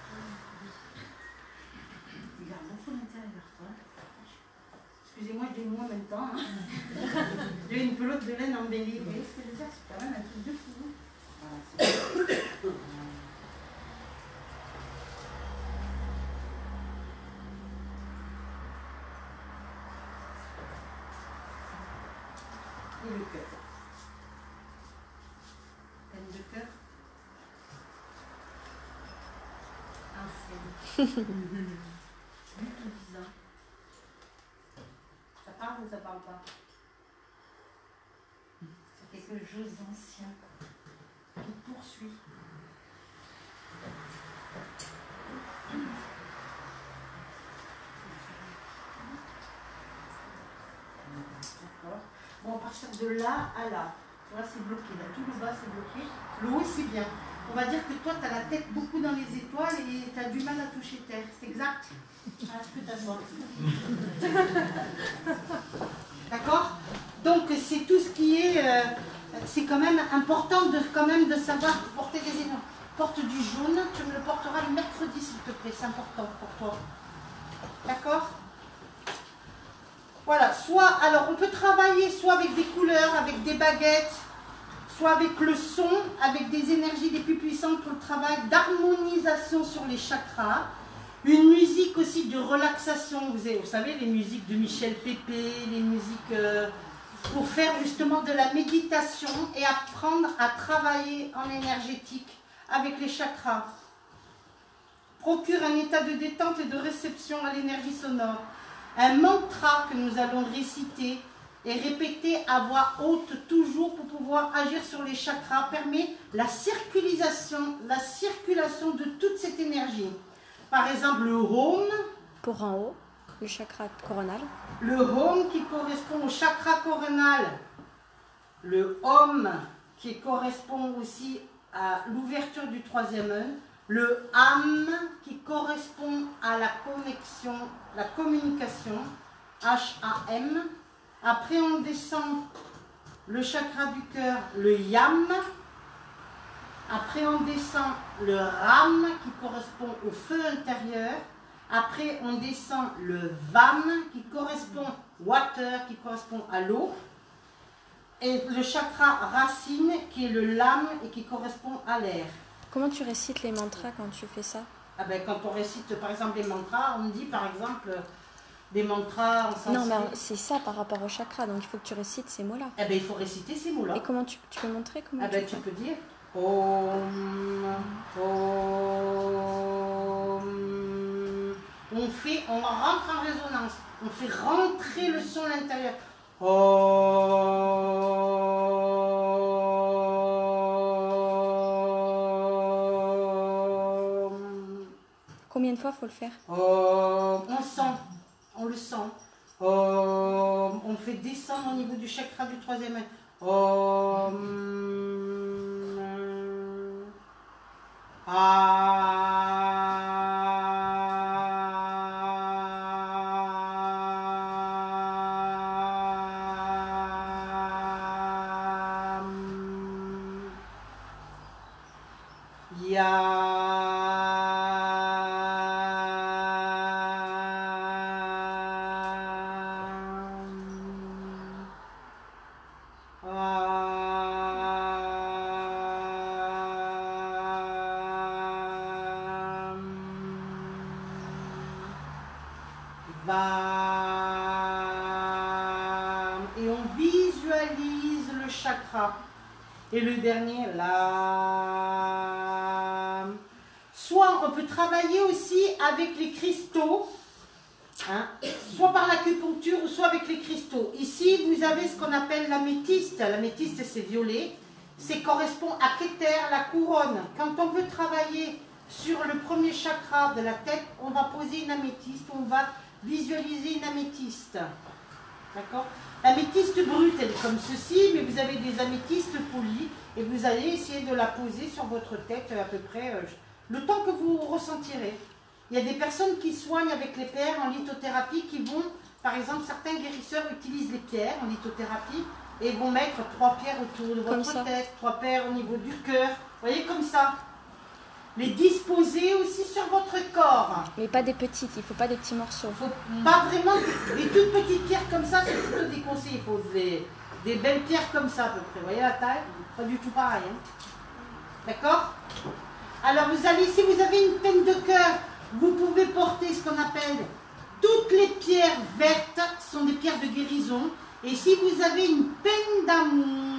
Regarde, au fond de l'intérieur, toi. Excusez-moi, je dénoue en même temps. Hein. J'ai une pelote de laine embellie. Vous voyez ce que je veux dire? C'est quand même un truc de fou. Voilà, c'est et le cœur. Peine de cœur. Ancienne. Tout disant. Ça parle ou ça parle pas? C'est quelque chose d'ancien qui poursuit. D'accord. Bon, à partir de là à là, là c'est bloqué, là tout le bas c'est bloqué, le haut c'est bien. On va dire que toi tu as la tête beaucoup dans les étoiles et tu as du mal à toucher terre, c'est exact? Ah, tu peux t'asseoir. D'accord? Donc c'est tout ce qui est, euh, c'est quand même important de, quand même de savoir porter des étoiles. porte du jaune, tu me le porteras le mercredi s'il te plaît, c'est important pour toi. D'accord? Voilà, soit, alors on peut travailler soit avec des couleurs, avec des baguettes, soit avec le son, avec des énergies les plus puissantes pour le travail d'harmonisation sur les chakras. Une musique aussi de relaxation, vous, avez, vous savez, les musiques de Michel Pépé, les musiques euh, pour faire justement de la méditation et apprendre à travailler en énergétique avec les chakras. Procure un état de détente et de réception à l'énergie sonore. Un mantra que nous allons réciter et répéter à voix haute toujours pour pouvoir agir sur les chakras permet la circulation, la circulation de toute cette énergie. Par exemple, le Om. Pour en haut, le chakra coronal. Le Om qui correspond au chakra coronal. Le Om qui correspond aussi à l'ouverture du troisième œil. Le Am qui correspond à la connexion, la communication, H A M. Après on descend le chakra du cœur, le Yam. Après on descend le Ram qui correspond au feu intérieur. Après on descend le Vam qui correspond water, qui correspond à l'eau. Et le chakra racine qui est le Lam et qui correspond à l'air. Comment tu récites les mantras quand tu fais ça? Ah ben, quand on récite par exemple les mantras, on dit par exemple des mantras en sanskrit. Non, mais c'est ça par rapport au chakra, donc il faut que tu récites ces mots-là. Eh ben, il faut réciter ces mots-là. Et comment tu, tu peux montrer comment Ah ben, tu, tu peux dire Om, Om. On fait, on rentre en résonance, on fait rentrer le son à l'intérieur. Combien de fois faut le faire? Oh, on sent, on le sent. Oh, on fait descendre au niveau du chakra du troisième œil. Oh, ah, ya. Et on visualise le chakra. Et le dernier, là. Soit on peut travailler aussi avec les cristaux, hein, soit par l'acupuncture ou soit avec les cristaux. Ici, vous avez ce qu'on appelle l'améthyste. L'améthyste, c'est violet. C'est correspond à Keter, la couronne. Quand on veut travailler sur le premier chakra de la tête, on va poser une améthyste, on va visualiser une améthyste. D'accord? L'améthyste brute, elle est comme ceci, mais vous avez des améthystes polies et vous allez essayer de la poser sur votre tête à peu près euh, le temps que vous ressentirez. Il y a des personnes qui soignent avec les pierres en lithothérapie qui vont, par exemple, certains guérisseurs utilisent les pierres en lithothérapie et vont mettre trois pierres autour de votre tête, trois pierres au niveau du cœur. Vous voyez, comme ça. Les disposer aussi sur votre corps. Mais pas des petites, il ne faut pas des petits morceaux. Faut pas vraiment des, des toutes petites pierres comme ça, c'est plutôt déconseillé. Il faut des, des belles pierres comme ça à peu près. Vous voyez la taille? Pas du tout pareil. Hein. D'accord? Alors vous allez, si vous avez une peine de cœur, vous pouvez porter ce qu'on appelle toutes les pierres vertes, sont des pierres de guérison. Et si vous avez une peine d'amour,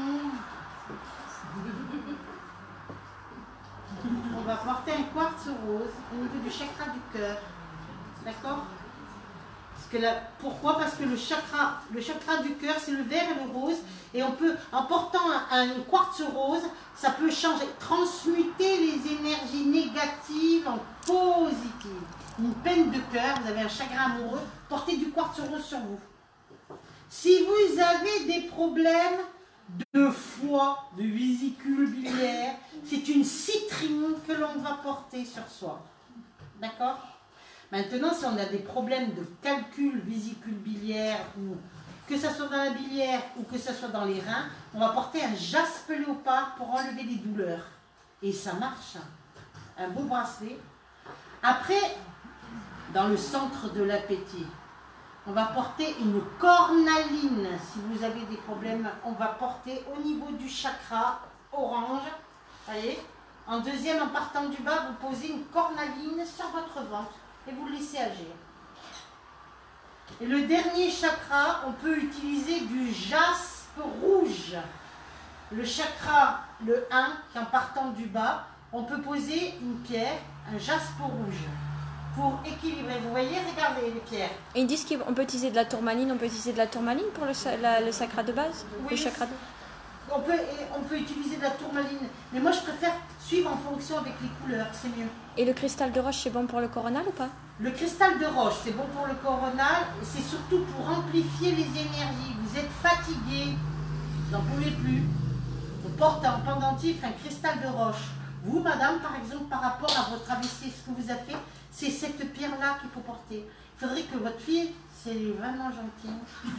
on va porter un quartz rose au niveau du chakra du cœur. D'accord? Parce que là, pourquoi? Parce que le chakra, le chakra du cœur, c'est le vert et le rose. Et on peut, en portant un, un quartz rose, ça peut changer, transmuter les énergies négatives en positives. Une peine de cœur, vous avez un chagrin amoureux, portez du quartz rose sur vous. Si vous avez des problèmes de foie, de vésicule biliaire, c'est une citrine que l'on va porter sur soi. D'accord? Maintenant, si on a des problèmes de calcul vésicule biliaire, ou que ce soit dans la biliaire ou que ce soit dans les reins, on va porter un jaspe léopard pour enlever les douleurs. Et ça marche. un beau bracelet. Après, dans le centre de l'appétit, on va porter une cornaline. Si vous avez des problèmes, on va porter au niveau du chakra orange. Voyez. En deuxième, en partant du bas, vous posez une cornaline sur votre ventre et vous le laissez agir. Et le dernier chakra, on peut utiliser du jaspe rouge. Le chakra, le un, qui en partant du bas, on peut poser une pierre, un jaspe rouge, pour équilibrer. Vous voyez, regardez les pierres. Et ils disent qu'on peut utiliser de la tourmaline, on peut utiliser de la tourmaline pour le, la, le chakra de base, Oui, le chakra de... On peut, on peut utiliser de la tourmaline, mais moi je préfère suivre en fonction avec les couleurs, c'est mieux. Et le cristal de roche, c'est bon pour le coronal ou pas? Le cristal de roche, c'est bon pour le coronal, c'est surtout pour amplifier les énergies. Vous êtes fatigué, vous n'en pouvez plus. On porte en pendentif un cristal de roche. Vous, madame, par exemple, par rapport à votre A V C, ce que vous avez fait, c'est cette pierre-là qu'il faut porter. Il faudrait que votre fille, c'est vraiment gentil,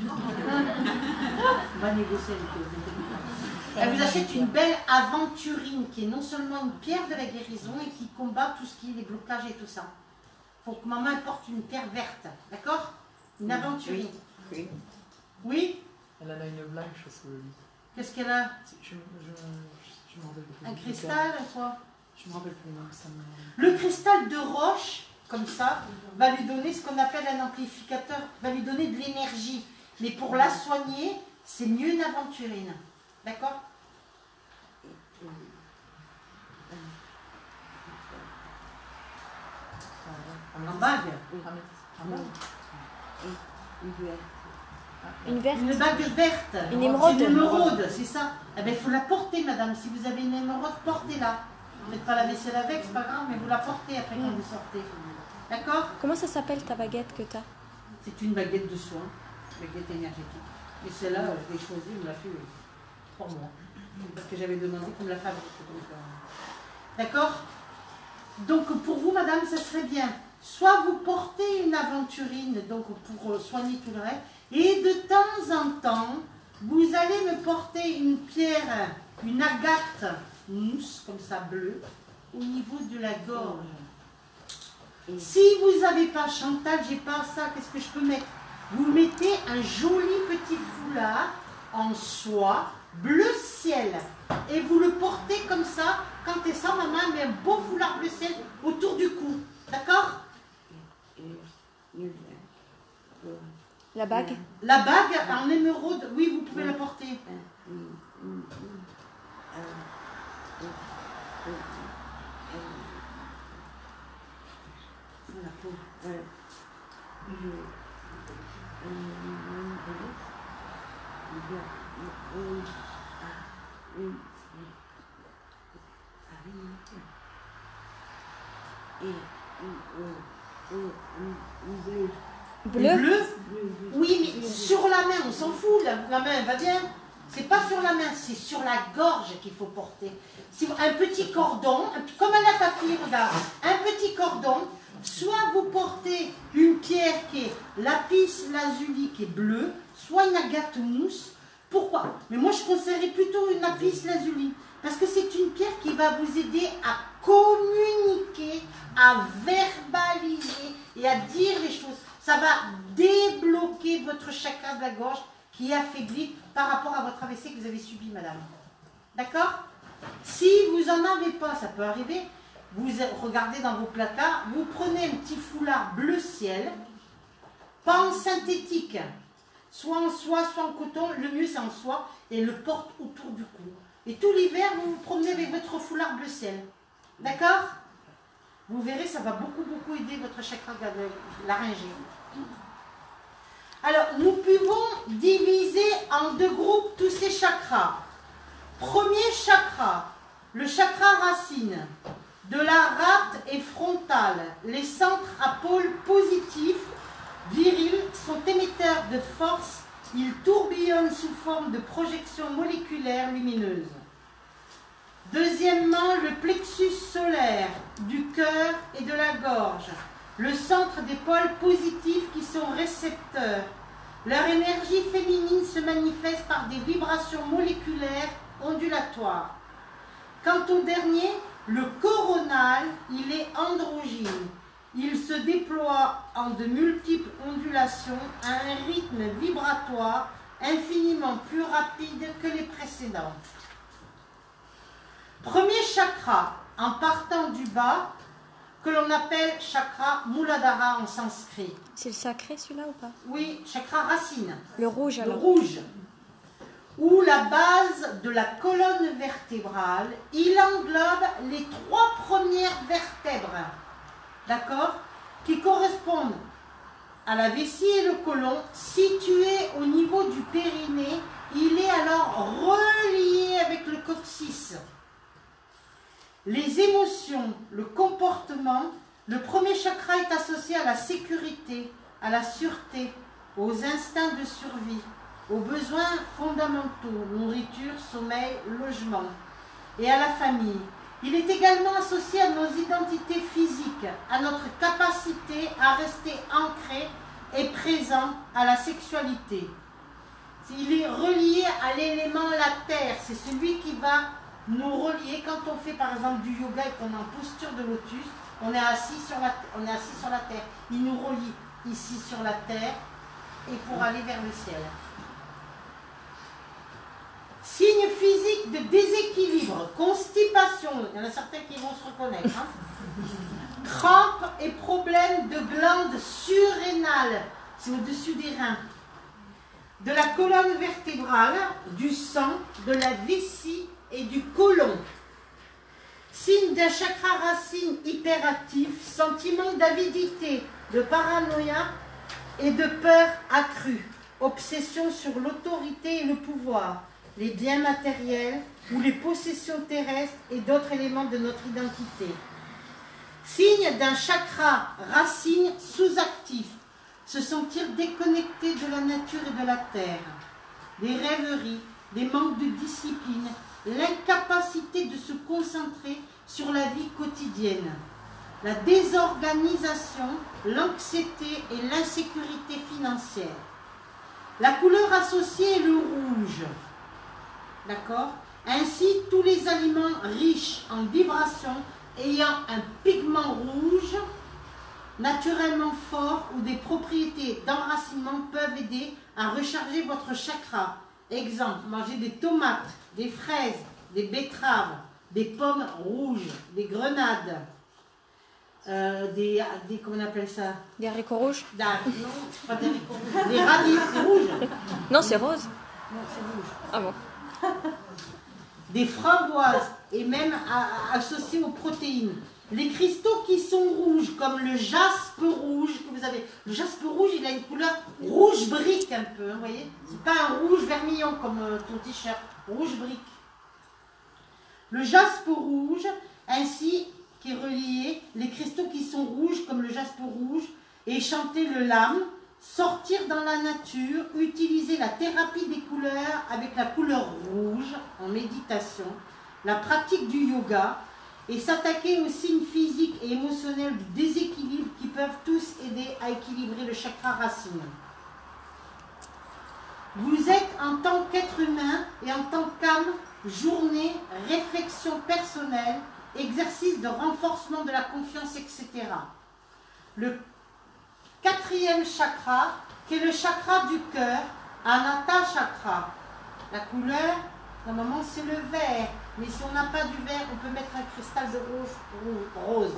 on va négocier avec elle. Elle vous achète une belle aventurine qui est non seulement une pierre de la guérison et qui combat tout ce qui est les blocages et tout ça. Il faut que maman porte une pierre verte, d'accord? Une aventurine. Oui. Oui? Elle a une blague sur le lit. Qu'est-ce qu'elle a? Je, je, je, je me rappelle plus. Un cristal, quoi? Je me rappelle plus, non, ça me... Le cristal de roche, comme ça, va lui donner ce qu'on appelle un amplificateur, va lui donner de l'énergie. Mais pour la soigner, c'est mieux une aventurine. D'accord? En bague? Une verte? Une bague verte. Une émeraude? C'est une émeraude, c'est ça. Eh bien, il faut la porter, madame. Si vous avez une émeraude, portez-la. Vous ne faites pas la vaisselle avec, c'est pas grave, mais vous la portez après quand vous sortez. D'accord? Comment ça s'appelle ta baguette que tu as? C'est une baguette de soin, baguette énergétique. Et celle-là, je l'ai choisie, on l'a fait euh, trois mois. Parce que j'avais demandé qu'on me la fabrique. D'accord? Donc pour vous, madame, ça serait bien. Soit vous portez une aventurine, donc pour euh, soigner tout le reste, et de temps en temps, vous allez me porter une pierre, une agate mousse, comme ça, bleue, au niveau de la gorge. Si vous n'avez pas, Chantal, j'ai pas ça, qu'est-ce que je peux mettre? Vous mettez un joli petit foulard en soie, bleu ciel, et vous le portez comme ça, quand et ça, maman met un beau foulard bleu ciel autour du cou. D'accord? La bague? La bague en émeraude, oui, vous pouvez la porter. La peau. Bleu? Bleu? Oui, mais sur la main, on s'en fout, la, la main, elle va bien. C'est pas sur la main, c'est sur la gorge qu'il faut porter. Un petit cordon, comme elle a ta fille, regarde, un petit cordon, soit vous portez une pierre qui est lapis lazuli qui est bleue, soit une agate mousse. Pourquoi? Mais moi je conseillerais plutôt une lapis lazuli, parce que c'est une pierre qui va vous aider à communiquer, à verbaliser et à dire les choses. Ça va débloquer votre chakra de la gorge qui est affaibli par rapport à votre A V C que vous avez subi, madame. D'accord? Si vous n'en avez pas, ça peut arriver, vous regardez dans vos placards, vous prenez un petit foulard bleu ciel, pas en synthétique, soit en soie, soit en coton, le mieux c'est en soie, et le porte autour du cou. Et tout l'hiver, vous vous promenez avec votre foulard bleu ciel. D'accord? Vous verrez, ça va beaucoup, beaucoup aider votre chakra laryngé. Alors, nous pouvons diviser en deux groupes tous ces chakras. Premier chakra, le chakra racine, de la rate et frontale. Les centres à pôle positif, viril, sont émetteurs de force. Ils tourbillonnent sous forme de projections moléculaires lumineuses. Deuxièmement, le plexus solaire du cœur et de la gorge. Le centre des pôles positifs qui sont récepteurs. Leur énergie féminine se manifeste par des vibrations moléculaires ondulatoires. Quant au dernier, le coronal, animal, il est androgyne. Il se déploie en de multiples ondulations à un rythme vibratoire infiniment plus rapide que les précédents. Premier chakra, en partant du bas, que l'on appelle chakra Muladhara en sanskrit. C'est le sacré celui-là ou pas? Oui, chakra racine. Le rouge alors. Le rouge. Où la base de la colonne vertébrale, il englobe les trois premières vertèbres, d'accord, qui correspondent à la vessie et le côlon, situés au niveau du périnée. Il est alors relié avec le coccyx. Les émotions, le comportement, le premier chakra est associé à la sécurité, à la sûreté, aux instincts de survie, aux besoins fondamentaux, nourriture, sommeil, logement, et à la famille. Il est également associé à nos identités physiques, à notre capacité à rester ancré et présent à la sexualité. Il est relié à l'élément la terre, c'est celui qui va nous relier. Quand on fait par exemple du yoga et qu'on est en posture de lotus, on est assis sur la, on est assis sur la terre. Il nous relie ici sur la terre et pour aller vers le ciel. Signe physique de déséquilibre, constipation, il y en a certains qui vont se reconnaître, hein. Crampes et problèmes de glandes surrénales, c'est au-dessus des reins, de la colonne vertébrale, du sang, de la vessie et du côlon. Signe d'un chakra racine hyperactif, sentiment d'avidité, de paranoïa et de peur accrue, obsession sur l'autorité et le pouvoir, les biens matériels ou les possessions terrestres et d'autres éléments de notre identité. Signe d'un chakra racine sous-actif, se sentir déconnecté de la nature et de la terre, des rêveries, des manques de discipline, l'incapacité de se concentrer sur la vie quotidienne, la désorganisation, l'anxiété et l'insécurité financière. La couleur associée est le rouge. D'accord? Ainsi, tous les aliments riches en vibrations ayant un pigment rouge naturellement fort ou des propriétés d'enracinement peuvent aider à recharger votre chakra. Exemple, manger des tomates, des fraises, des betteraves, des pommes rouges, des grenades, euh, des, des, comment on appelle ça? Des haricots rouges? Da, non, pas des haricots rouges. Des radis rouges. Non, c'est rose. Non, c'est rouge. Ah bon? Des framboises et même à, à, associées aux protéines. Les cristaux qui sont rouges, comme le jaspe rouge que vous avez. Le jaspe rouge, il a une couleur rouge brique un peu, vous voyez? C'est pas un rouge vermillon comme euh, ton t-shirt, rouge brique. Le jaspe rouge, ainsi qui est relié, les cristaux qui sont rouges comme le jaspe rouge, et chanter le lame, sortir dans la nature, utiliser la thérapie des couleurs avec la couleur rouge en méditation, la pratique du yoga, et s'attaquer aux signes physiques et émotionnels du déséquilibre qui peuvent tous aider à équilibrer le chakra racine. Vous êtes en tant qu'être humain et en tant qu'âme, journée, réflexion personnelle, exercice de renforcement de la confiance, et cetera. Le quatrième chakra, qui est le chakra du cœur, Anahata chakra. La couleur, normalement, c'est le vert. Mais si on n'a pas du vert, on peut mettre un cristal de rouge, rose.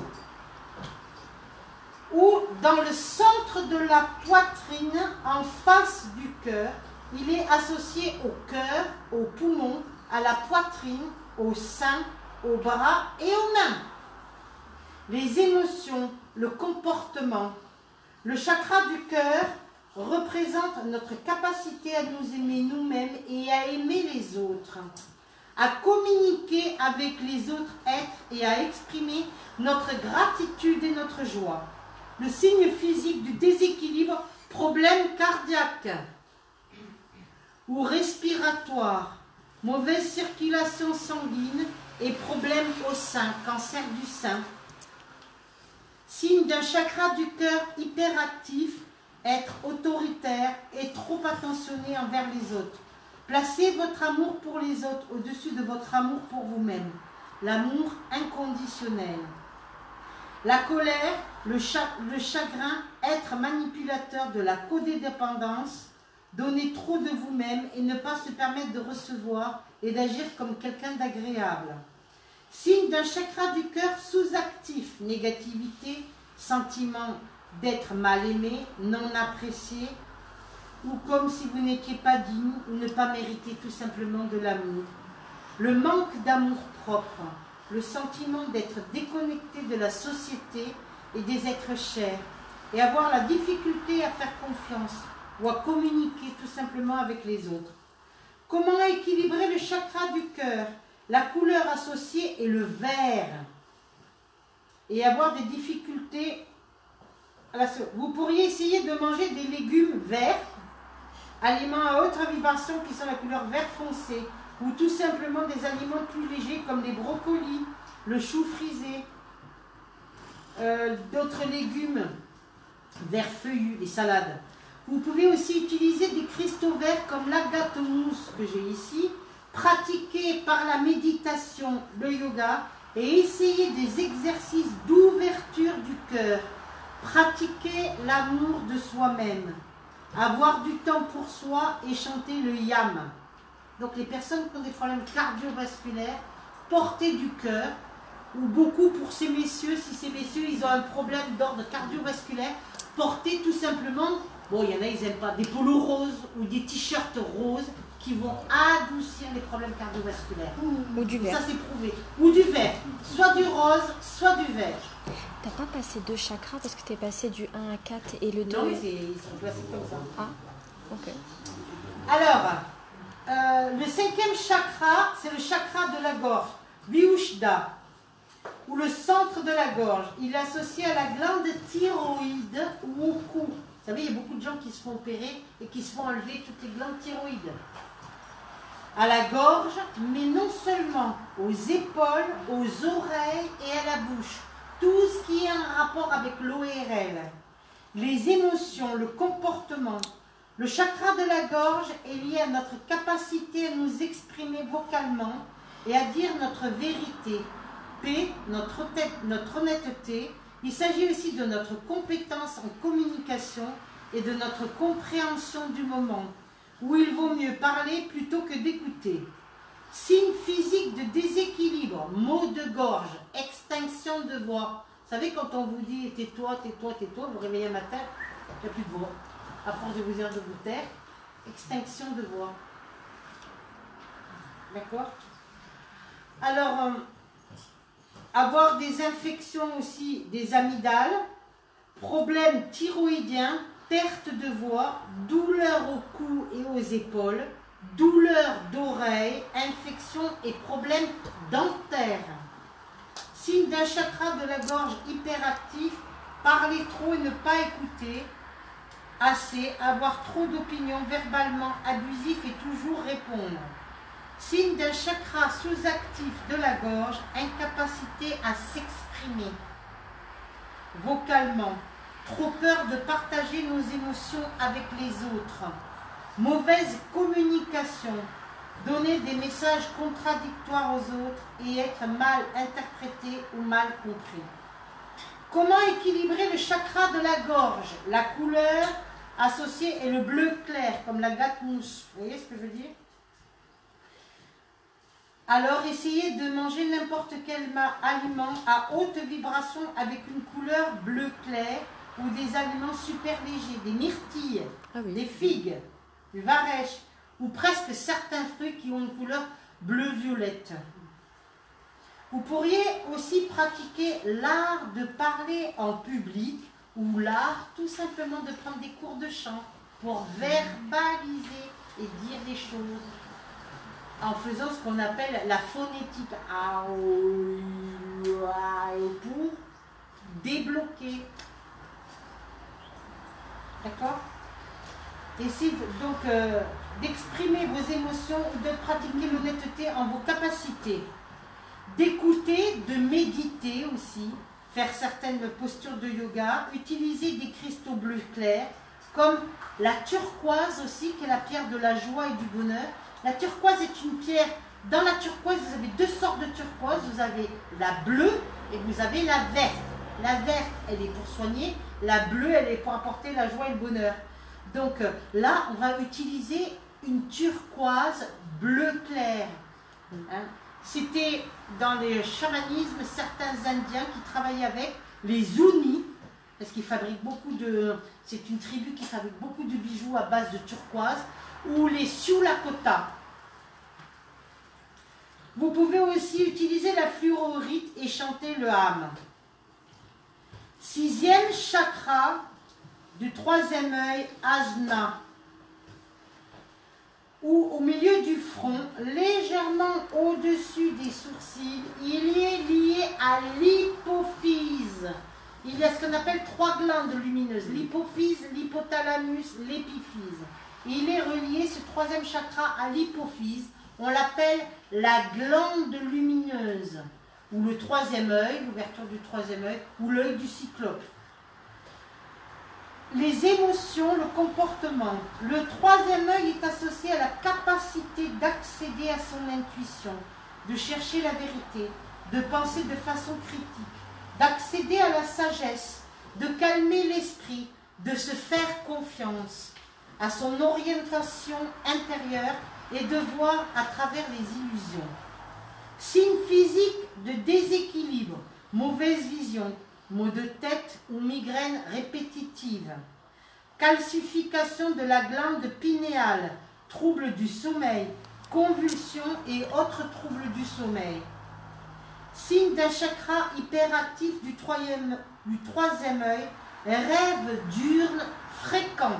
Ou dans le centre de la poitrine, en face du cœur, il est associé au cœur, aux poumons, à la poitrine, au sein, aux bras et aux mains. Les émotions, le comportement. Le chakra du cœur représente notre capacité à nous aimer nous-mêmes et à aimer les autres, à communiquer avec les autres êtres et à exprimer notre gratitude et notre joie. Le signe physique du déséquilibre, problème cardiaque ou respiratoire, mauvaise circulation sanguine et problème au sein, cancer du sein. Signe d'un chakra du cœur hyperactif, être autoritaire et trop attentionné envers les autres. Placez votre amour pour les autres au-dessus de votre amour pour vous-même. L'amour inconditionnel. La colère, le, cha le chagrin, être manipulateur de la codépendance, donner trop de vous-même et ne pas se permettre de recevoir et d'agir comme quelqu'un d'agréable. Signe d'un chakra du cœur sous-actif, négativité, sentiment d'être mal aimé, non apprécié, ou comme si vous n'étiez pas digne ou ne pas mériter tout simplement de l'amour. Le manque d'amour propre, le sentiment d'être déconnecté de la société et des êtres chers, et avoir la difficulté à faire confiance ou à communiquer tout simplement avec les autres. Comment équilibrer le chakra du cœur? La couleur associée est le vert, et avoir des difficultés. Vous pourriez essayer de manger des légumes verts, aliments à haute vibration qui sont la couleur vert foncé, ou tout simplement des aliments plus légers comme les brocolis, le chou frisé, euh, d'autres légumes verts feuillus, les salades. Vous pouvez aussi utiliser des cristaux verts comme l'agate mousse que j'ai ici, pratiquer par la méditation, le yoga, et essayer des exercices d'ouverture du cœur. Pratiquer l'amour de soi-même, avoir du temps pour soi et chanter le yam. Donc les personnes qui ont des problèmes cardiovasculaires, porter du cœur, ou beaucoup pour ces messieurs, si ces messieurs ils ont un problème d'ordre cardiovasculaire, porter tout simplement, bon il y en a ils n'aiment pas, des polos roses ou des t-shirts roses qui vont adoucir les problèmes cardiovasculaires. Ou du vert. Ça c'est prouvé. Ou du vert, soit du rose, soit du vert. T'as pas passé deux chakras parce que t'es passé du un à quatre et le deux. Non, ils sont placés comme ça. Ah, ok. Alors, euh, le cinquième chakra, c'est le chakra de la gorge, Viushda, ou le centre de la gorge. Il est associé à la glande thyroïde ou au cou. Vous savez, il y a beaucoup de gens qui se font opérer et qui se font enlever toutes les glandes thyroïdes. À la gorge, mais non seulement, aux épaules, aux oreilles et à la bouche. Tout ce qui a un rapport avec l'O R L. Les émotions, le comportement. Le chakra de la gorge est lié à notre capacité à nous exprimer vocalement et à dire notre vérité. P, notre, notre honnêteté. Il s'agit aussi de notre compétence en communication et de notre compréhension du moment, où il vaut mieux parler plutôt que d'écouter. Signe physique de déséquilibre, maux de gorge, extinction de voix. Vous savez, quand on vous dit tais-toi, tais-toi, tais-toi, vous vous réveillez un matin, il n'y a plus de voix. À force de vous dire de vous taire, extinction de voix. D'accord? Alors, euh, avoir des infections aussi des amygdales, problèmes thyroïdiens, perte de voix, douleur au cou et aux épaules, douleur d'oreille, infection et problèmes dentaires. Signe d'un chakra de la gorge hyperactif, parler trop et ne pas écouter assez, avoir trop d'opinions verbalement abusif et toujours répondre. Signe d'un chakra sous-actif de la gorge, incapacité à s'exprimer vocalement, trop peur de partager nos émotions avec les autres, mauvaise communication, donner des messages contradictoires aux autres et être mal interprété ou mal compris. Comment équilibrer le chakra de la gorge? La couleur associée est le bleu clair, comme la gâte mousse. Vous voyez ce que je veux dire? Alors, essayez de manger n'importe quel aliment à haute vibration avec une couleur bleu clair ou des aliments super légers, des myrtilles, Ah oui. des figues, du varech ou presque certains fruits qui ont une couleur bleu-violette. Vous pourriez aussi pratiquer l'art de parler en public ou l'art tout simplement de prendre des cours de chant pour verbaliser et dire des choses en faisant ce qu'on appelle la phonétique pour débloquer. D'accord? Essayez donc euh, d'exprimer vos émotions ou de pratiquer l'honnêteté en vos capacités. D'écouter, de méditer aussi, faire certaines postures de yoga, utiliser des cristaux bleus clairs, comme la turquoise aussi, qui est la pierre de la joie et du bonheur. La turquoise est une pierre, dans la turquoise, vous avez deux sortes de turquoise, vous avez la bleue et vous avez la verte. La verte, elle est pour soigner. La bleue, elle est pour apporter la joie et le bonheur. Donc euh, là, on va utiliser une turquoise bleu clair. Hein. C'était dans le chamanisme, certains Indiens qui travaillaient avec les Zuni, parce qu'ils fabriquent beaucoup de... C'est une tribu qui fabrique beaucoup de bijoux à base de turquoise, ou les Sioux Lakota. Vous pouvez aussi utiliser la fluorite et chanter le ham. Sixième chakra du troisième œil, Ajna, ou au milieu du front, légèrement au-dessus des sourcils, il est lié à l'hypophyse. Il y a ce qu'on appelle trois glandes lumineuses, l'hypophyse, l'hypothalamus, l'épiphyse. Il est relié, ce troisième chakra, à l'hypophyse. On l'appelle la glande lumineuse, ou le troisième œil, l'ouverture du troisième œil, ou l'œil du cyclope. Les émotions, le comportement. Le troisième œil est associé à la capacité d'accéder à son intuition, de chercher la vérité, de penser de façon critique, d'accéder à la sagesse, de calmer l'esprit, de se faire confiance, à son orientation intérieure et de voir à travers les illusions. Signe physique de déséquilibre, mauvaise vision, maux de tête ou migraine répétitive, calcification de la glande pinéale, troubles du sommeil, convulsions et autres troubles du sommeil. Signe d'un chakra hyperactif du troisième, du troisième œil, rêve diurne fréquent,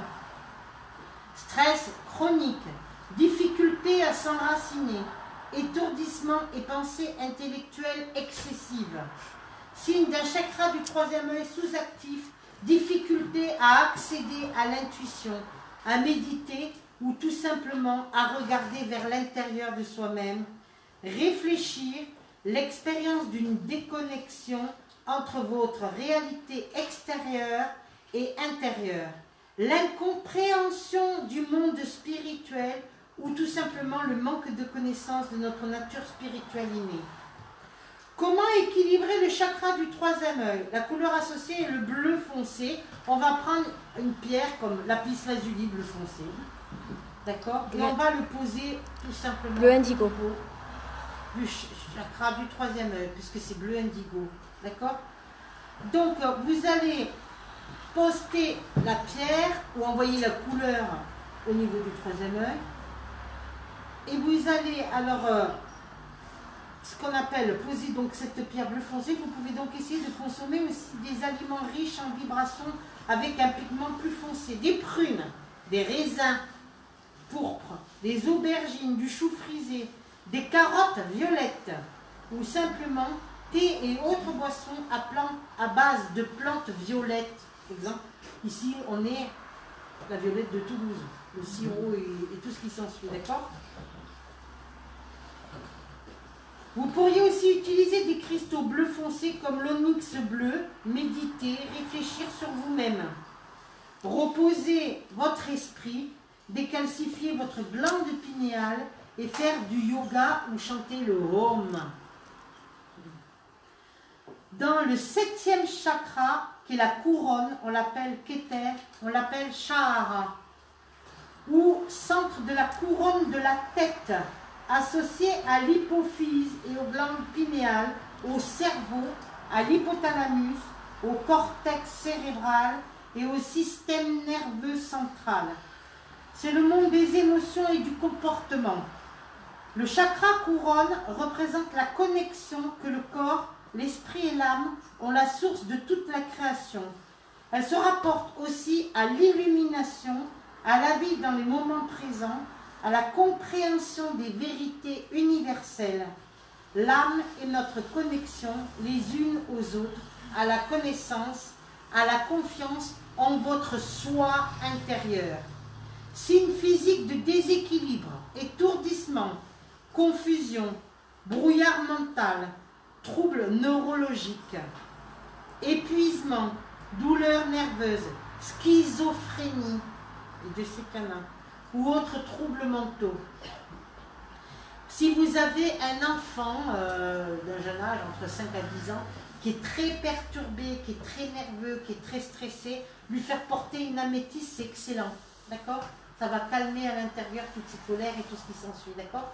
stress chronique, difficulté à s'enraciner, étourdissement et pensée intellectuelle excessive. Signe d'un chakra du troisième œil sous-actif, difficulté à accéder à l'intuition, à méditer ou tout simplement à regarder vers l'intérieur de soi-même, réfléchir, l'expérience d'une déconnexion entre votre réalité extérieure et intérieure, l'incompréhension du monde spirituel ou tout simplement le manque de connaissance de notre nature spirituelle innée. Comment équilibrer le chakra du troisième œil? La couleur associée est le bleu foncé. On va prendre une pierre comme lapis lazuli bleu foncé. D'accord? Et on va le poser tout simplement bleu indigo. Du chakra du troisième œil, puisque c'est bleu indigo. D'accord? Donc, vous allez poster la pierre ou envoyer la couleur au niveau du troisième œil. Et vous allez alors... Euh, ce qu'on appelle poser donc cette pierre bleu foncé. Vous pouvez donc essayer de consommer aussi des aliments riches en vibrations avec un pigment plus foncé, des prunes, des raisins pourpres, des aubergines, du chou frisé, des carottes violettes ou simplement thé et autres boissons à, plantes, à base de plantes violettes. Par exemple, ici on est la violette de Toulouse, le sirop et, et tout ce qui s'ensuit, d'accord? Vous pourriez aussi utiliser des cristaux bleu foncé comme l'onyx bleu, méditer, réfléchir sur vous-même, reposer votre esprit, décalcifier votre glande pinéale et faire du yoga ou chanter le Om. Dans le septième chakra, qui est la couronne, on l'appelle Keter, on l'appelle Shahara, ou centre de la couronne de la tête, associé à l'hypophyse et aux glandes pinéales, au cerveau, à l'hypothalamus, au cortex cérébral et au système nerveux central. C'est le monde des émotions et du comportement. Le chakra couronne représente la connexion que le corps, l'esprit et l'âme ont la source de toute la création. Elle se rapporte aussi à l'illumination, à la vie dans les moments présents, à la compréhension des vérités universelles. L'âme est notre connexion les unes aux autres, à la connaissance, à la confiance en votre soi intérieur. Signe physique de déséquilibre, étourdissement, confusion, brouillard mental, troubles neurologiques, épuisement, douleurs nerveuses, schizophrénie, et de ces canins, ou autres troubles mentaux. Si vous avez un enfant euh, d'un jeune âge, entre cinq à dix ans, qui est très perturbé, qui est très nerveux, qui est très stressé, lui faire porter une améthyste, c'est excellent. D'accord? Ça va calmer à l'intérieur toutes ces colères et tout ce qui s'ensuit. D'accord?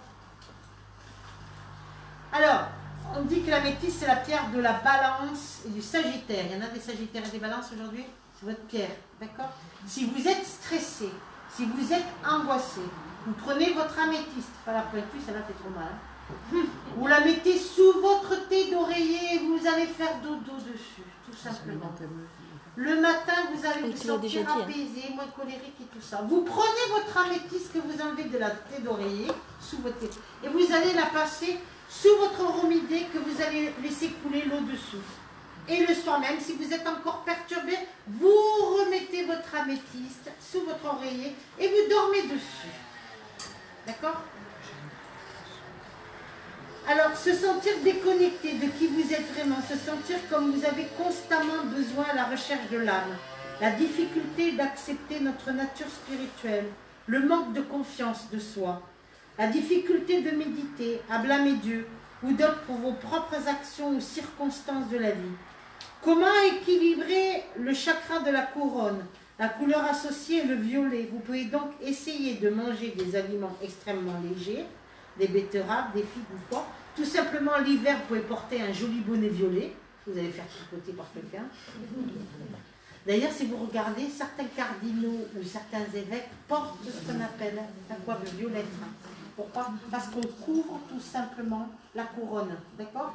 Alors, on dit que l'améthyste, c'est la pierre de la balance et du sagittaire. Il y en a des sagittaires et des balances aujourd'hui? C'est votre pierre. D'accord? Si vous êtes stressé, si vous êtes angoissé, vous prenez votre améthyste, pas la pointue, ça là fait trop mal. Hein. Vous la mettez sous votre thé d'oreiller et vous allez faire dodo dessus, tout simplement. Le matin, vous allez vous sentir apaisé, moins colérique et tout ça. Vous prenez votre améthyste que vous enlevez de la thé d'oreiller, sous votre thé, et vous allez la passer sous votre romidé que vous allez laisser couler l'eau dessous. Et le soir même, si vous êtes encore perturbé, vous remettez votre améthyste sous votre oreiller et vous dormez dessus. D'accord? Alors, se sentir déconnecté de qui vous êtes vraiment, se sentir comme vous avez constamment besoin à la recherche de l'âme, la difficulté d'accepter notre nature spirituelle, le manque de confiance de soi, la difficulté de méditer, à blâmer Dieu ou d'autres pour vos propres actions ou circonstances de la vie. Comment équilibrer le chakra de la couronne? La couleur associée est le violet. Vous pouvez donc essayer de manger des aliments extrêmement légers, des betteraves, des figues ou quoi. Tout simplement, l'hiver, vous pouvez porter un joli bonnet violet. Vous allez faire tricoter par quelqu'un. D'ailleurs, si vous regardez, certains cardinaux ou certains évêques portent ce qu'on appelle la coiffe violette. Pourquoi? Parce qu'on couvre tout simplement la couronne. D'accord?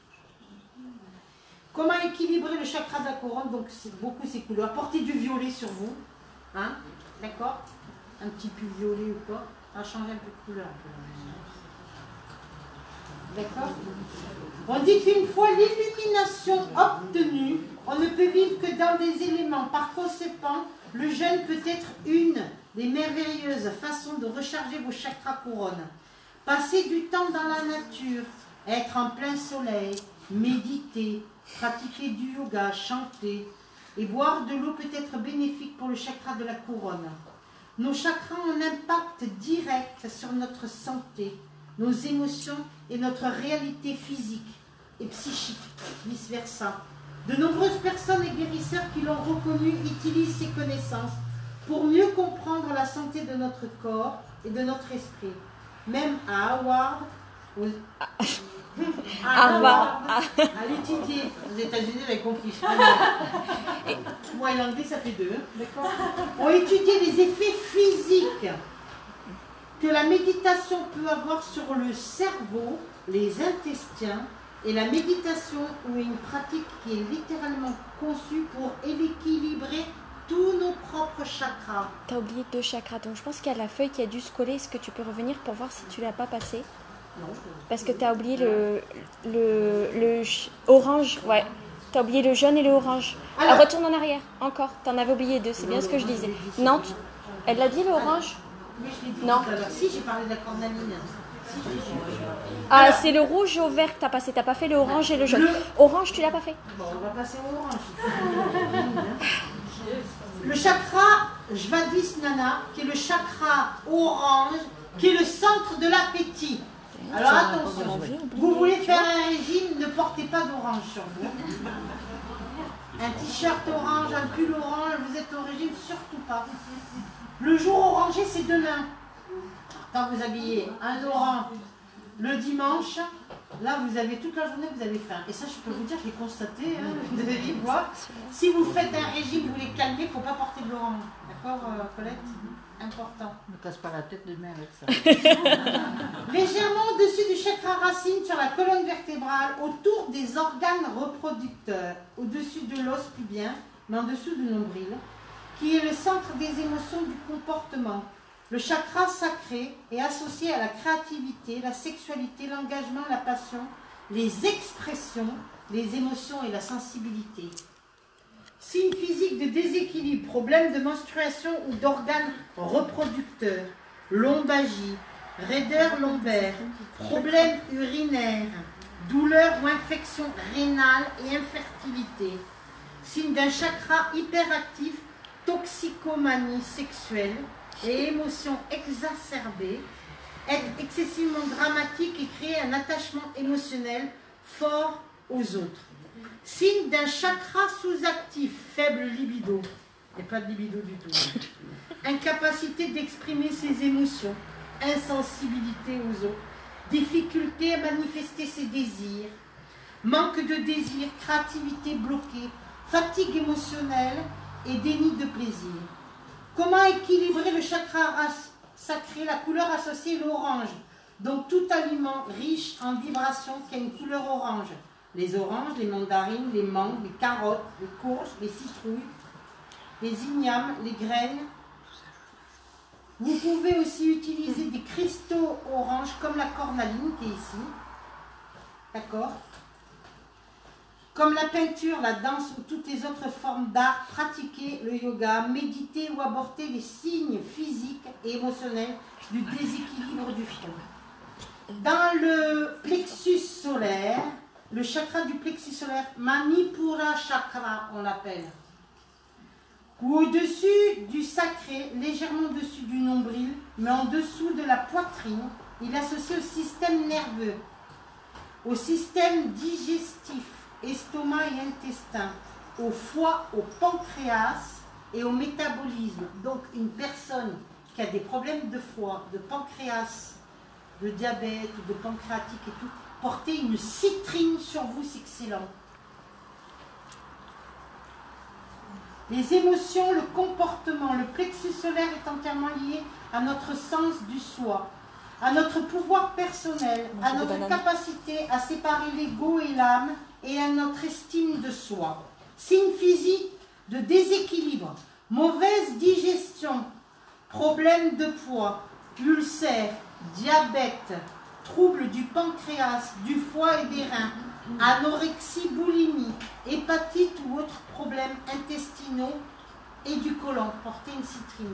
Comment équilibrer le chakra de la couronne? Donc, c'est beaucoup ces couleurs. Portez du violet sur vous. Hein? D'accord? Un petit pull violet ou quoi? Ça va changer un peu de couleur. D'accord? On dit qu'une fois l'illumination obtenue, on ne peut vivre que dans des éléments. Par conséquent, le jeûne peut être une des merveilleuses façons de recharger vos chakras couronnes. Passer du temps dans la nature, être en plein soleil, méditer, pratiquer du yoga, chanter et boire de l'eau peut être bénéfique pour le chakra de la couronne. Nos chakras ont un impact direct sur notre santé, nos émotions et notre réalité physique et psychique, vice-versa. De nombreuses personnes et guérisseurs qui l'ont reconnu utilisent ces connaissances pour mieux comprendre la santé de notre corps et de notre esprit. Même à Harvard, aux... à Harvard, à l'étudier. Aux États-Unis, vous avez compris. Moi et l'anglais, ça fait deux. D'accord. On étudié les effets physiques que la méditation peut avoir sur le cerveau, les intestins, et la méditation est une pratique qui est littéralement conçue pour équilibrer tous nos propres chakras. Tu as oublié deux chakras, donc je pense qu'il y a la feuille qui a dû se coller. Est-ce que tu peux revenir pour voir si tu l'as pas passé? Non. Parce que tu as oublié le, le, le orange, ouais. Tu as oublié le jaune et le orange. Alors, Alors retourne en arrière, encore. Tu en avais oublié deux, c'est bien ce que je disais. Non, tu... elle l'a dit le orange? Oui, je l'ai dit. Non. Si, j'ai parlé de la cornaline. Si, ah, c'est le rouge au vert que tu as passé. Tu n'as pas fait le orange et le jaune. Le... Orange, tu l'as pas fait? Bon, on va passer au orange. Le chakra Svadhisthana, qui est le chakra orange, qui est le centre de l'appétit. Alors attention, vous voulez faire un régime, ne portez pas d'orange sur vous. Un t-shirt orange, un pull orange, vous êtes au régime, surtout pas. Le jour orangé, c'est demain. Quand vous habillez un orange le dimanche, là vous avez toute la journée, vous avez faim. Et ça, je peux vous dire, je l'ai constaté, hein, vous devez voir. Si vous faites un régime, vous voulez calmer, il ne faut pas porter de l'orange. D'accord, euh, Colette? Important. Ne me casse pas la tête demain avec ça. Légèrement au-dessus du chakra racine, sur la colonne vertébrale, autour des organes reproducteurs, au-dessus de l'os pubien, mais en dessous du nombril, qui est le centre des émotions du comportement. Le chakra sacré est associé à la créativité, la sexualité, l'engagement, la passion, les expressions, les émotions et la sensibilité. Signe physique de déséquilibre, problème de menstruation ou d'organes reproducteurs, lombalgie, raideur lombaire, problème urinaire, douleur ou infection rénale et infertilité. Signe d'un chakra hyperactif, toxicomanie sexuelle et émotions exacerbées, être excessivement dramatique et créer un attachement émotionnel fort aux autres. Signe d'un chakra sous-actif, faible libido. Il n'y a pas de libido du tout. Incapacité d'exprimer ses émotions, insensibilité aux autres, difficulté à manifester ses désirs, manque de désir, créativité bloquée, fatigue émotionnelle et déni de plaisir. Comment équilibrer le chakra sacré? La couleur associée est l'orange. Donc tout aliment riche en vibrations qui a une couleur orange. Les oranges, les mandarines, les mangues, les carottes, les courges, les citrouilles, les ignames, les graines. Vous pouvez aussi utiliser des cristaux orange comme la cornaline qui est ici. D'accord? Comme la peinture, la danse ou toutes les autres formes d'art, pratiquer le yoga, méditer ou aborder les signes physiques et émotionnels du déséquilibre du front. Dans le plexus solaire, le chakra du plexus solaire, Manipura chakra, on l'appelle, ou au-dessus du sacré, légèrement au-dessus du nombril, mais en dessous de la poitrine, il est associé au système nerveux, au système digestif, estomac et intestin, au foie, au pancréas et au métabolisme. Donc une personne qui a des problèmes de foie, de pancréas, de diabète ou de pancréatique et tout, porter une citrine sur vous, c'est excellent. Les émotions, le comportement, le plexus solaire est entièrement lié à notre sens du soi, à notre pouvoir personnel, à notre capacité à séparer l'ego et l'âme et à notre estime de soi. Signe physique de déséquilibre, mauvaise digestion, problème de poids, ulcère, diabète, troubles du pancréas, du foie et des reins, anorexie, boulimie, hépatite ou autres problèmes intestinaux et du côlon, portez une citrine.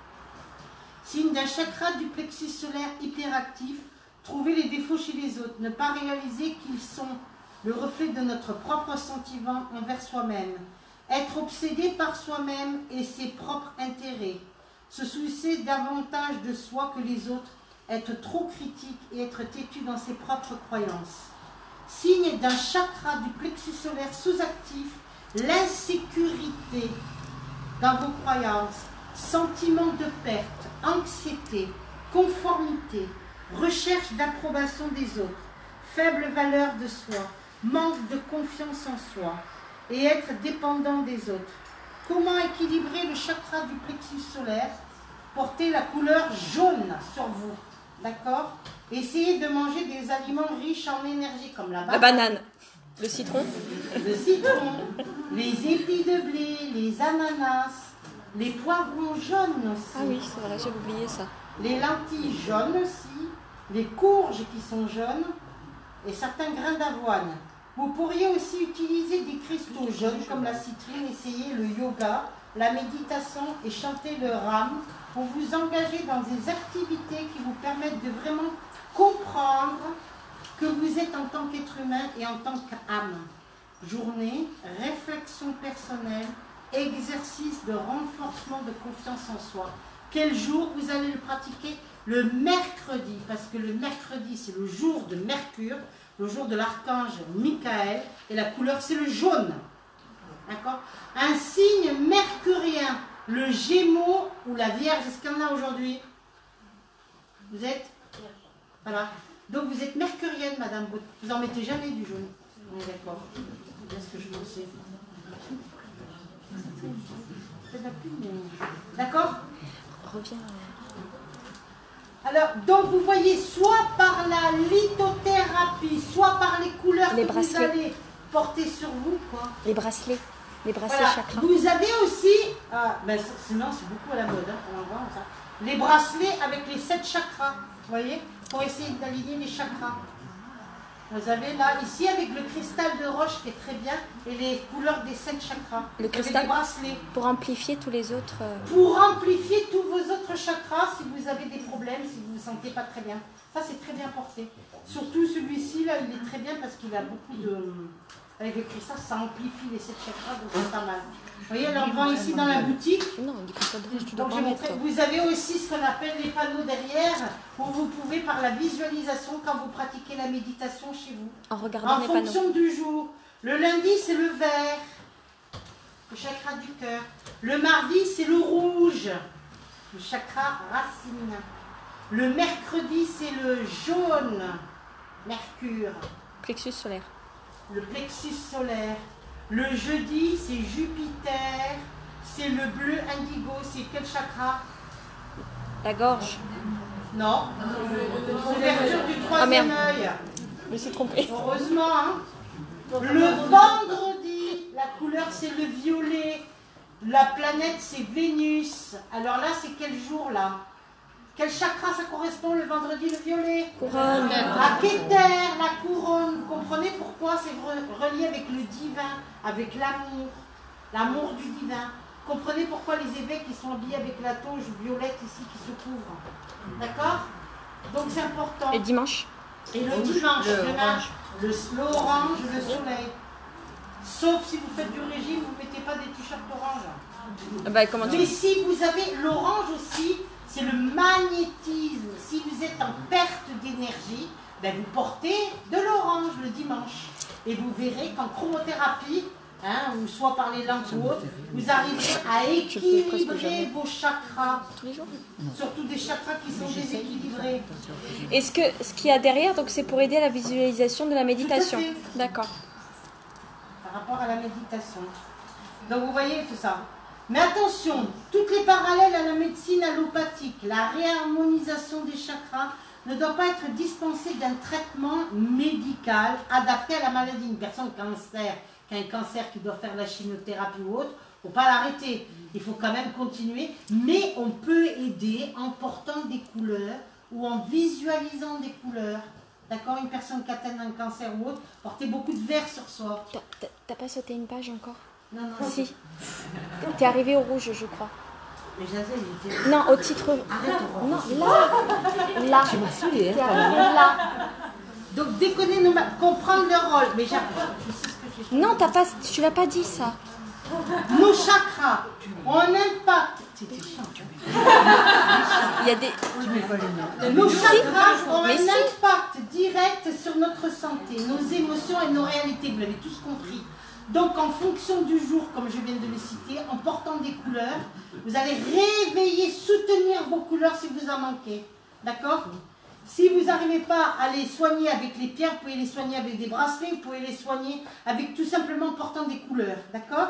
Signe d'un chakra du plexus solaire hyperactif, trouver les défauts chez les autres, ne pas réaliser qu'ils sont le reflet de notre propre sentiment envers soi-même, être obsédé par soi-même et ses propres intérêts, se soucier davantage de soi que les autres, être trop critique et être têtu dans ses propres croyances. Signe d'un chakra du plexus solaire sous-actif, l'insécurité dans vos croyances, sentiment de perte, anxiété, conformité, recherche d'approbation des autres, faible valeur de soi, manque de confiance en soi et être dépendant des autres. Comment équilibrer le chakra du plexus solaire? Portez la couleur jaune sur vous. D'accord? Essayez de manger des aliments riches en énergie, comme la banane, la banane, le citron, le citron, les épis de blé, les ananas, les poivrons jaunes aussi. Ah oui, c'est vrai, j'ai oublié ça. Les lentilles jaunes aussi, les courges qui sont jaunes et certains grains d'avoine. Vous pourriez aussi utiliser des cristaux jaunes comme la citrine, essayer le yoga, la méditation et chanter le ram pour vous engager dans des activités qui vous permettent de vraiment comprendre que vous êtes en tant qu'être humain et en tant qu'âme. Journée, réflexion personnelle, exercice de renforcement de confiance en soi. Quel jour vous allez le pratiquer? Le mercredi, parce que le mercredi c'est le jour de Mercure, le jour de l'archange Michael, et la couleur c'est le jaune. D'accord? Un signe mercurien, le Gémeaux ou la Vierge, est-ce qu'il y en a aujourd'hui? Vous êtes? Voilà. Donc vous êtes mercurienne, Madame Bott. Vous n'en mettez jamais du jaune. On est d'accord. C'est bien ce que je pensais. D'accord? Reviens. Alors, donc vous voyez, soit par la lithothérapie, soit par les couleurs les que bracelets. vous allez porter sur vous, quoi. Les bracelets, les bracelets Voilà. chakras. Vous avez aussi, ah, ben, sinon c'est beaucoup à la mode, hein, on en voit, ça. Les bracelets avec les sept chakras, vous voyez, pour essayer d'aligner les chakras. Vous avez là, ici, avec le cristal de roche qui est très bien, et les couleurs des sept chakras. Le avec cristal les bracelets. pour amplifier tous les autres. euh, Pour amplifier tous vos autres chakras, si vous avez des problèmes, si vous ne vous sentez pas très bien. Ça, c'est très bien porté. Surtout celui-ci, là, il est très bien parce qu'il a beaucoup de... Avec le cristal, ça amplifie les sept chakras, donc c'est pas mal. Vous voyez, elle en vend ici dans la boutique. Non, du cristal de roche, tu dois Donc, pas j'ai en mettre. montré. Vous avez aussi ce qu'on appelle les panneaux derrière, où vous pouvez, par la visualisation, quand vous pratiquez la méditation chez vous, En regardant en les panneaux. fonction du jour, Le lundi, c'est le vert, le chakra du cœur. Le mardi, c'est le rouge, le chakra racine. Le mercredi, c'est le jaune, Mercure. Plexus solaire. Le plexus solaire. Le jeudi, c'est Jupiter. C'est le bleu indigo. C'est quel chakra? La gorge. Non. L'ouverture du Ah troisième merde. œil. Je me suis trompée. Heureusement, hein. Le vendredi, la couleur, c'est le violet. La planète, c'est Vénus. Alors là, c'est quel jour, là? Quel chakra ça correspond, le vendredi, le violet? Couronne. À Keter, la couronne. Vous comprenez pourquoi c'est re- relié avec le divin, avec l'amour, l'amour du divin. Vous comprenez pourquoi les évêques ils sont habillés avec la toge violette ici qui se couvre. D'accord? Donc c'est important. Et dimanche? Et le dimanche, demain, le, l'orange, le soleil. Sauf si vous faites du régime, vous ne mettez pas des t-shirts orange. Ah bah, comment tu Mais si vous avez l'orange aussi, c'est le magnétisme. Si vous êtes en perte d'énergie, ben vous portez de l'orange le dimanche. Et vous verrez qu'en chromothérapie, hein, ou soit par les lampes ou autres, vous arrivez à équilibrer vos chakras. tous les jours? Surtout des chakras qui sont déséquilibrés. Et ce que ce qu'il y a derrière, donc c'est pour aider à la visualisation de la méditation. fait. D'accord. Par rapport à la méditation. Donc vous voyez tout ça. Mais attention, toutes les parallèles à la médecine allopathique, la réharmonisation des chakras ne doit pas être dispensée d'un traitement médical adapté à la maladie. Une personne cancer, qui a un cancer qui doit faire la chimiothérapie ou autre, il ne faut pas l'arrêter. Il faut quand même continuer, mais on peut aider en portant des couleurs ou en visualisant des couleurs. D'accord? Une personne qui atteint un cancer ou autre, portez beaucoup de vert sur soi. T'as- t'as- T'as pas sauté une page encore? Non, non, Si. T'es arrivé au rouge, je crois. mais Jazel, il était... Non, au titre. Non, là. Là. Tu m'as saoulé, T'es hein, arrivé là. Donc déconner, nos ma- comprendre leur rôle. Mais j'apprends, je sais ce que je fais. Non, t'as pas, tu l'as pas dit ça. Nos chakras ont un impact. C'était chiant. Il y a des. Tu mets pas les noms. Nos chakras ont Mais un si. impact direct sur notre santé, nos émotions et nos réalités. Vous l'avez tous compris. Donc en fonction du jour, comme je viens de le citer, en portant des couleurs, vous allez réveiller, soutenir vos couleurs si vous en manquez. D'accord? Si vous n'arrivez pas à les soigner avec les pierres, vous pouvez les soigner avec des bracelets, vous pouvez les soigner avec tout simplement en portant des couleurs. D'accord?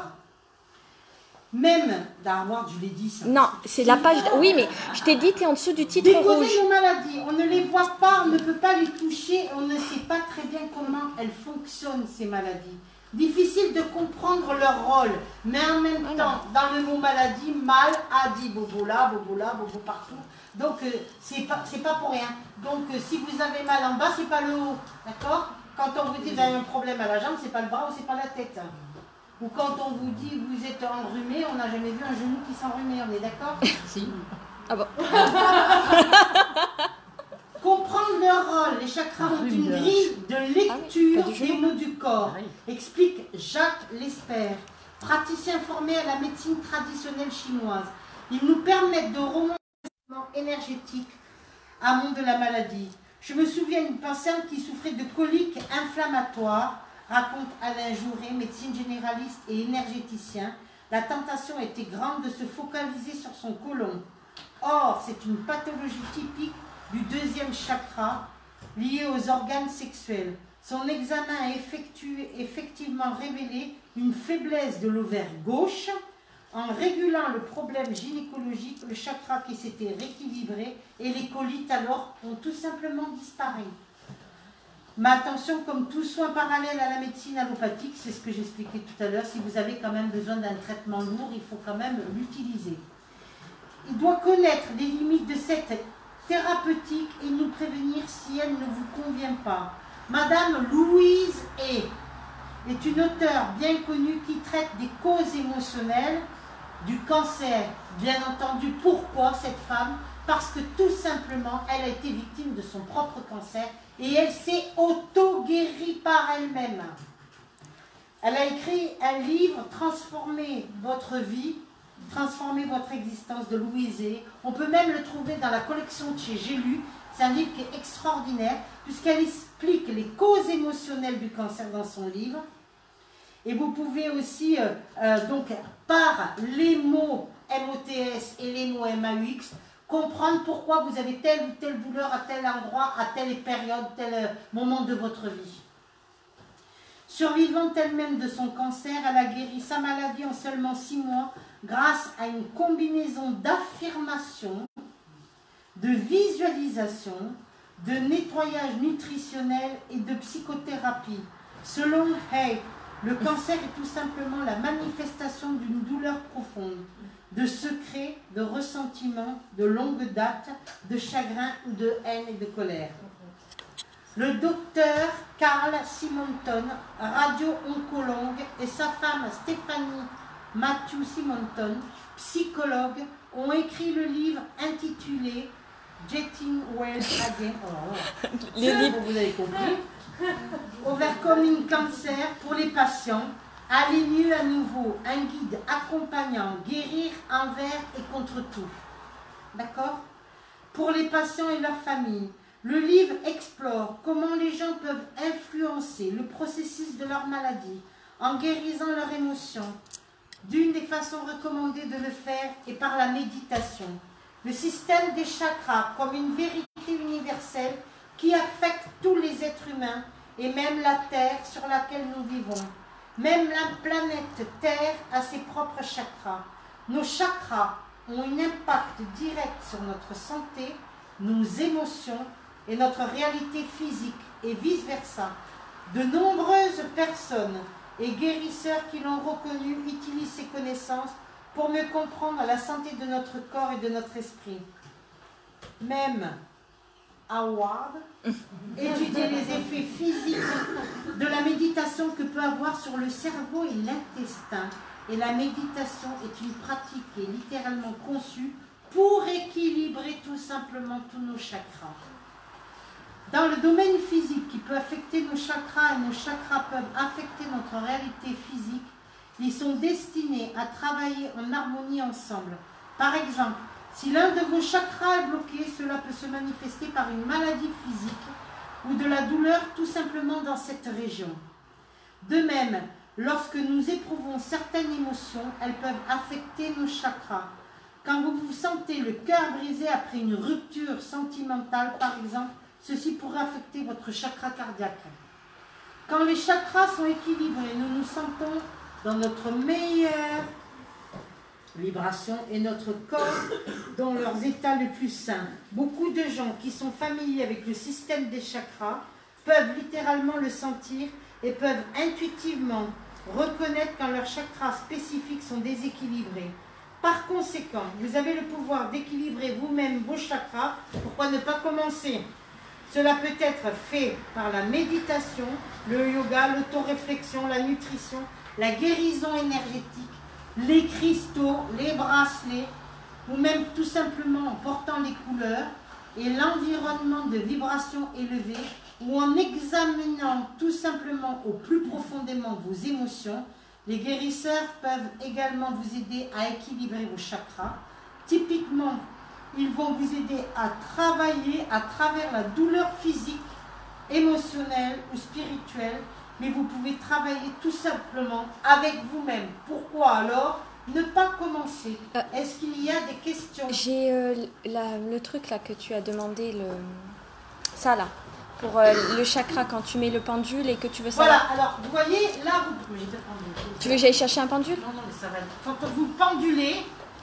Même d'avoir, je l'ai dit ça. Non, c'est la page. Oui, mais je t'ai dit, t'es en dessous du titre Décoder rouge. nos maladies, on ne les voit pas, on ne peut pas les toucher, on ne sait pas très bien comment elles fonctionnent, ces maladies. Difficile de comprendre leur rôle, mais en même Ah temps, dans le mot maladie, mal a dit bobo là, bobo là, bobo partout. Donc, euh, c'est pas, c'est pas pour rien. Donc, euh, si vous avez mal en bas, c'est pas le haut, d'accord? Quand on vous dit vous avez un problème à la jambe, c'est pas le bras ou c'est pas la tête. Ou quand on vous dit vous êtes enrhumé, on n'a jamais vu un genou qui s'enrhumait, on est d'accord? Si. Ah bon. Comprendre leur rôle, les chakras ont une grille de lecture pas du des genou. mots du corps, Pareil. explique Jacques Lespère, praticien formé à la médecine traditionnelle chinoise. Ils nous permettent de remonter le mouvement énergétique amont de la maladie. Je me souviens d'une patiente qui souffrait de coliques inflammatoires, raconte Alain Jouret, médecin généraliste et énergéticien. La tentation était grande de se focaliser sur son côlon. Or, c'est une pathologie typique du deuxième chakra lié aux organes sexuels. Son examen a effectué, effectivement révélé une faiblesse de l'ovaire gauche. En régulant le problème gynécologique, le chakra qui s'était rééquilibré et les colites alors ont tout simplement disparu. Mais attention, comme tout soin parallèle à la médecine allopathique, c'est ce que j'expliquais tout à l'heure, si vous avez quand même besoin d'un traitement lourd, il faut quand même l'utiliser. Il doit connaître les limites de cette thérapeutique et nous prévenir si elle ne vous convient pas. Madame Louise Hay est une auteure bien connue qui traite des causes émotionnelles du cancer. Bien entendu, pourquoi cette femme? Parce que tout simplement, elle a été victime de son propre cancer et elle s'est auto-guérie par elle-même. Elle a écrit un livre, Transformer votre vie, transformer votre existence, de Louise Hay. On peut même le trouver dans la collection de chez J'ai lu. C'est un livre qui est extraordinaire puisqu'elle explique les causes émotionnelles du cancer dans son livre. Et vous pouvez aussi, euh, euh, donc, par les mots M O T S et les mots M A U X, comprendre pourquoi vous avez telle ou telle douleur à tel endroit, à telle période, tel euh, moment de votre vie. Survivante elle-même de son cancer, elle a guéri sa maladie en seulement six mois grâce à une combinaison d'affirmations, de visualisation, de nettoyage nutritionnel et de psychothérapie. Selon Hay, le cancer est tout simplement la manifestation d'une douleur profonde, de secrets, de ressentiments, de longue date, de chagrin ou de haine et de colère. Le docteur Carl Simonton, radio-oncologue, et sa femme Stéphanie Matthew Simonton, psychologue, ont écrit le livre intitulé Getting Well Again. Oh, Les livres. vous avez compris. Overcoming Cancer pour les patients. Aller mieux à nouveau. Un guide accompagnant, guérir envers et contre tout. D'accord? Pour les patients et leurs familles. Le livre explore comment les gens peuvent influencer le processus de leur maladie en guérissant leurs émotions. D'une des façons recommandées de le faire est par la méditation. Le système des chakras comme une vérité universelle qui affecte tous les êtres humains et même la Terre sur laquelle nous vivons. Même la planète Terre a ses propres chakras. Nos chakras ont un impact direct sur notre santé, nos émotions et notre réalité physique et vice-versa. De nombreuses personnes et guérisseurs qui l'ont reconnu utilisent ces connaissances pour mieux comprendre la santé de notre corps et de notre esprit. Même Howard étudiait les effets physiques de la méditation que peut avoir sur le cerveau et l'intestin. Et la méditation est une pratique qui est littéralement conçue pour équilibrer tout simplement tous nos chakras. Dans le domaine physique qui peut affecter nos chakras et nos chakras peuvent affecter notre réalité physique, ils sont destinés à travailler en harmonie ensemble. Par exemple, si l'un de vos chakras est bloqué, cela peut se manifester par une maladie physique ou de la douleur tout simplement dans cette région. De même, lorsque nous éprouvons certaines émotions, elles peuvent affecter nos chakras. Quand vous vous sentez le cœur brisé après une rupture sentimentale, par exemple, ceci pourrait affecter votre chakra cardiaque. Quand les chakras sont équilibrés, nous nous sentons dans notre meilleure vibration et notre corps dans leurs états les plus sains. Beaucoup de gens qui sont familiers avec le système des chakras peuvent littéralement le sentir et peuvent intuitivement reconnaître quand leurs chakras spécifiques sont déséquilibrés. Par conséquent, vous avez le pouvoir d'équilibrer vous-même vos chakras. Pourquoi ne pas commencer? Cela peut être fait par la méditation, le yoga, l'autoréflexion, la nutrition, la guérison énergétique, les cristaux, les bracelets, ou même tout simplement en portant les couleurs et l'environnement de vibration élevée, ou en examinant tout simplement au plus profondément vos émotions. Les guérisseurs peuvent également vous aider à équilibrer vos chakras. Typiquement, ils vont vous aider à travailler à travers la douleur physique, émotionnelle ou spirituelle, mais vous pouvez travailler tout simplement avec vous-même. Pourquoi alors ne pas commencer? euh, Est-ce qu'il y a des questions? J'ai euh, la, le truc là que tu as demandé, le... ça là, pour euh, le chakra quand tu mets le pendule et que tu veux savoir. Voilà, alors vous voyez, là vous pouvez... Tu veux que j'aille chercher un pendule? Non, non, mais ça va. Quand vous pendulez,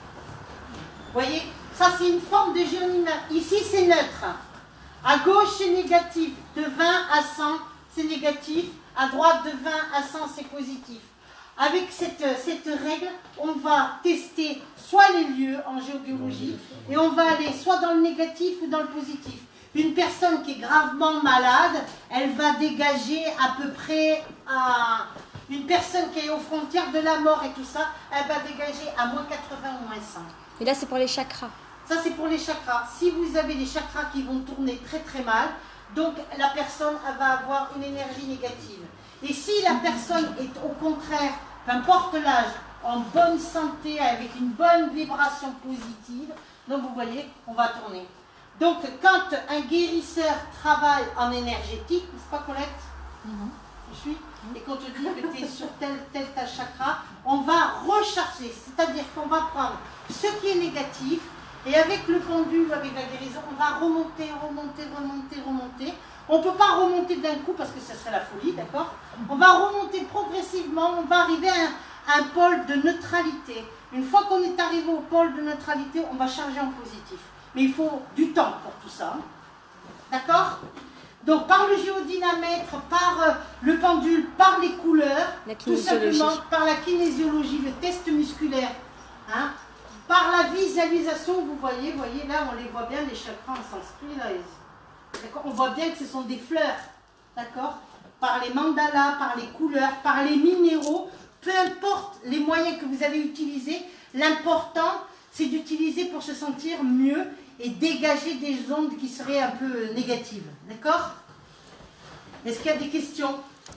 vous voyez, ça c'est une forme de géométrie. Ici c'est neutre. À gauche c'est négatif. De vingt à cent c'est négatif. À droite de vingt à cent c'est positif. Avec cette, cette règle, on va tester soit les lieux en géobiologie et on va aller soit dans le négatif ou dans le positif. Une personne qui est gravement malade, elle va dégager à peu près à... Une personne qui est aux frontières de la mort et tout ça, elle va dégager à moins quatre-vingts ou moins cent. Et là, c'est pour les chakras. Ça, c'est pour les chakras. Si vous avez des chakras qui vont tourner très très mal, donc la personne elle va avoir une énergie négative. Et si la personne est au contraire, peu importe l'âge, en bonne santé, avec une bonne vibration positive, donc vous voyez, on va tourner. Donc quand un guérisseur travaille en énergétique, n'est-ce pas Colette? Mm-hmm. Je suis et qu'on te dit que tu es sur tel, tel, tel chakra, on va recharger. C'est-à-dire qu'on va prendre ce qui est négatif et avec le pendule, avec la guérison, on va remonter, remonter, remonter, remonter. On ne peut pas remonter d'un coup parce que ça serait la folie, d'accord? On va remonter progressivement, on va arriver à un, à un pôle de neutralité. Une fois qu'on est arrivé au pôle de neutralité, on va charger en positif. Mais il faut du temps pour tout ça. Hein. D'accord? Donc par le géodynamètre, par euh, le pendule, par les couleurs, tout simplement par la kinésiologie, le test musculaire, hein, par la visualisation, vous voyez, voyez là, on les voit bien, les chakras en sanskrit, là, on voit bien que ce sont des fleurs, d'accord? Par les mandalas, par les couleurs, par les minéraux, peu importe les moyens que vous allez utiliser, l'important c'est d'utiliser pour se sentir mieux et dégager des ondes qui seraient un peu négatives. D'accord? Est-ce qu'il y a des questions?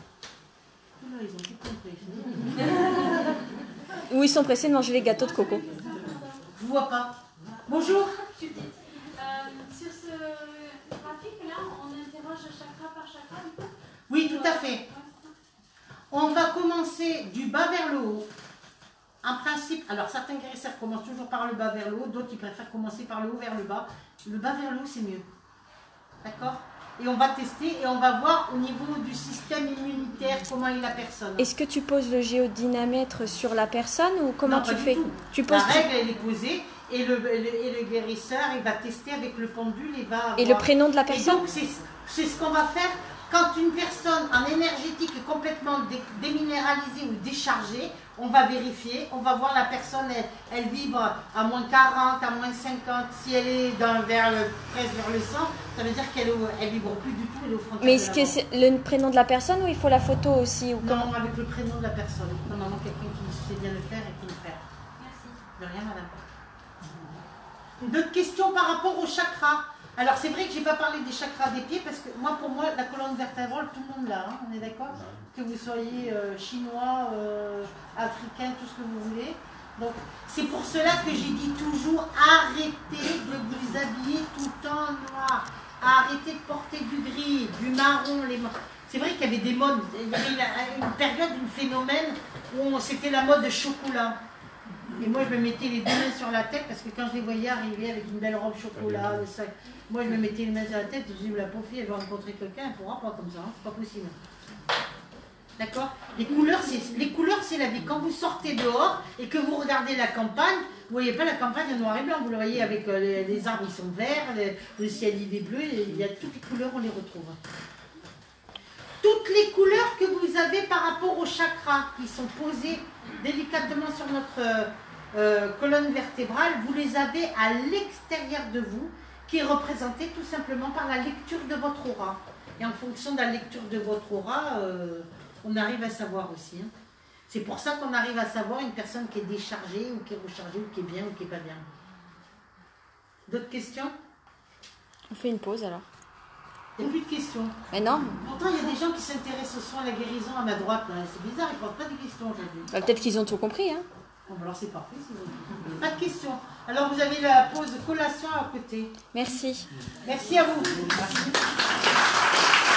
Là, ils ont tout compris. Ou ils sont pressés de manger les gâteaux de coco. Je ne vois pas. Bonjour. Judith. Euh, sur ce graphique-là, on interroge chakra par chakra du coup? Oui, tout à fait. On va commencer du bas vers le haut. En principe, alors certains guérisseurs commencent toujours par le bas vers le haut, d'autres ils préfèrent commencer par le haut vers le bas. Le bas vers le haut, c'est mieux. D'accord? Et on va tester et on va voir au niveau du système immunitaire comment est la personne. Est-ce que tu poses le géodynamètre sur la personne ou comment non, tu pas fais? Du tout. Tu poses La règle, elle est posée et le, le, et le guérisseur, il va tester avec le pendule et va avoir... Et le prénom de la personne? Et donc, c'est ce qu'on va faire. Quand une personne en énergétique est complètement dé, déminéralisée ou déchargée, on va vérifier, on va voir la personne, elle, elle vibre à moins quarante, à moins cinquante. Si elle est dans, vers le, presque vers le cent, ça veut dire qu'elle ne vibre plus du tout, elle est aux frontières. Mais est-ce que c'est le prénom de la personne ou il faut la photo aussi ou Non, comment? avec le prénom de la personne. Normalement, quelqu'un qui sait bien le faire et qui le fait. Merci. De rien, madame. D'autres questions par rapport au chakra? Alors c'est vrai que je n'ai pas parlé des chakras des pieds parce que moi pour moi la colonne vertébrale tout le monde l'a, hein, on est d'accord? Que vous soyez euh, chinois, euh, africain, tout ce que vous voulez. Donc c'est pour cela que j'ai dit toujours arrêtez de vous habiller tout le temps en noir, arrêtez de porter du gris, du marron. Les... C'est vrai qu'il y avait des modes, il y avait une, une période, un phénomène où c'était la mode chocolat. Et moi, je me mettais les deux mains sur la tête parce que quand je les voyais arriver avec une belle robe chocolat, le sac, moi, je me mettais les mains sur la tête et je disais, la pauvre fille, elle va rencontrer quelqu'un, elle ne pourra pas comme ça, hein, c'est pas possible. D'accord? Les couleurs, c'est la vie. Quand vous sortez dehors et que vous regardez la campagne, vous ne voyez pas la campagne en noir et blanc, vous le voyez avec euh, les, les arbres, ils sont verts, les, le ciel, il est bleu, et il y a toutes les couleurs, on les retrouve. Toutes les couleurs que vous avez par rapport aux chakras qui sont posées délicatement sur notre euh, euh, colonne vertébrale, vous les avez à l'extérieur de vous, qui est représentée tout simplement par la lecture de votre aura. Et en fonction de la lecture de votre aura, euh, on arrive à savoir aussi. Hein. C'est pour ça qu'on arrive à savoir une personne qui est déchargée, ou qui est rechargée, ou qui est bien, ou qui n'est pas bien. D'autres questions? On fait une pause alors. Il n'y a plus de questions. Mais non. Pourtant, il y a des gens qui s'intéressent aux soins à la guérison à ma droite. C'est bizarre, ils ne posent pas de questions aujourd'hui. Bah, peut-être qu'ils ont tout compris. Hein. Bon, alors c'est parfait. Pas de questions. Alors vous avez la pause collation à côté. Merci. Merci à vous. Merci.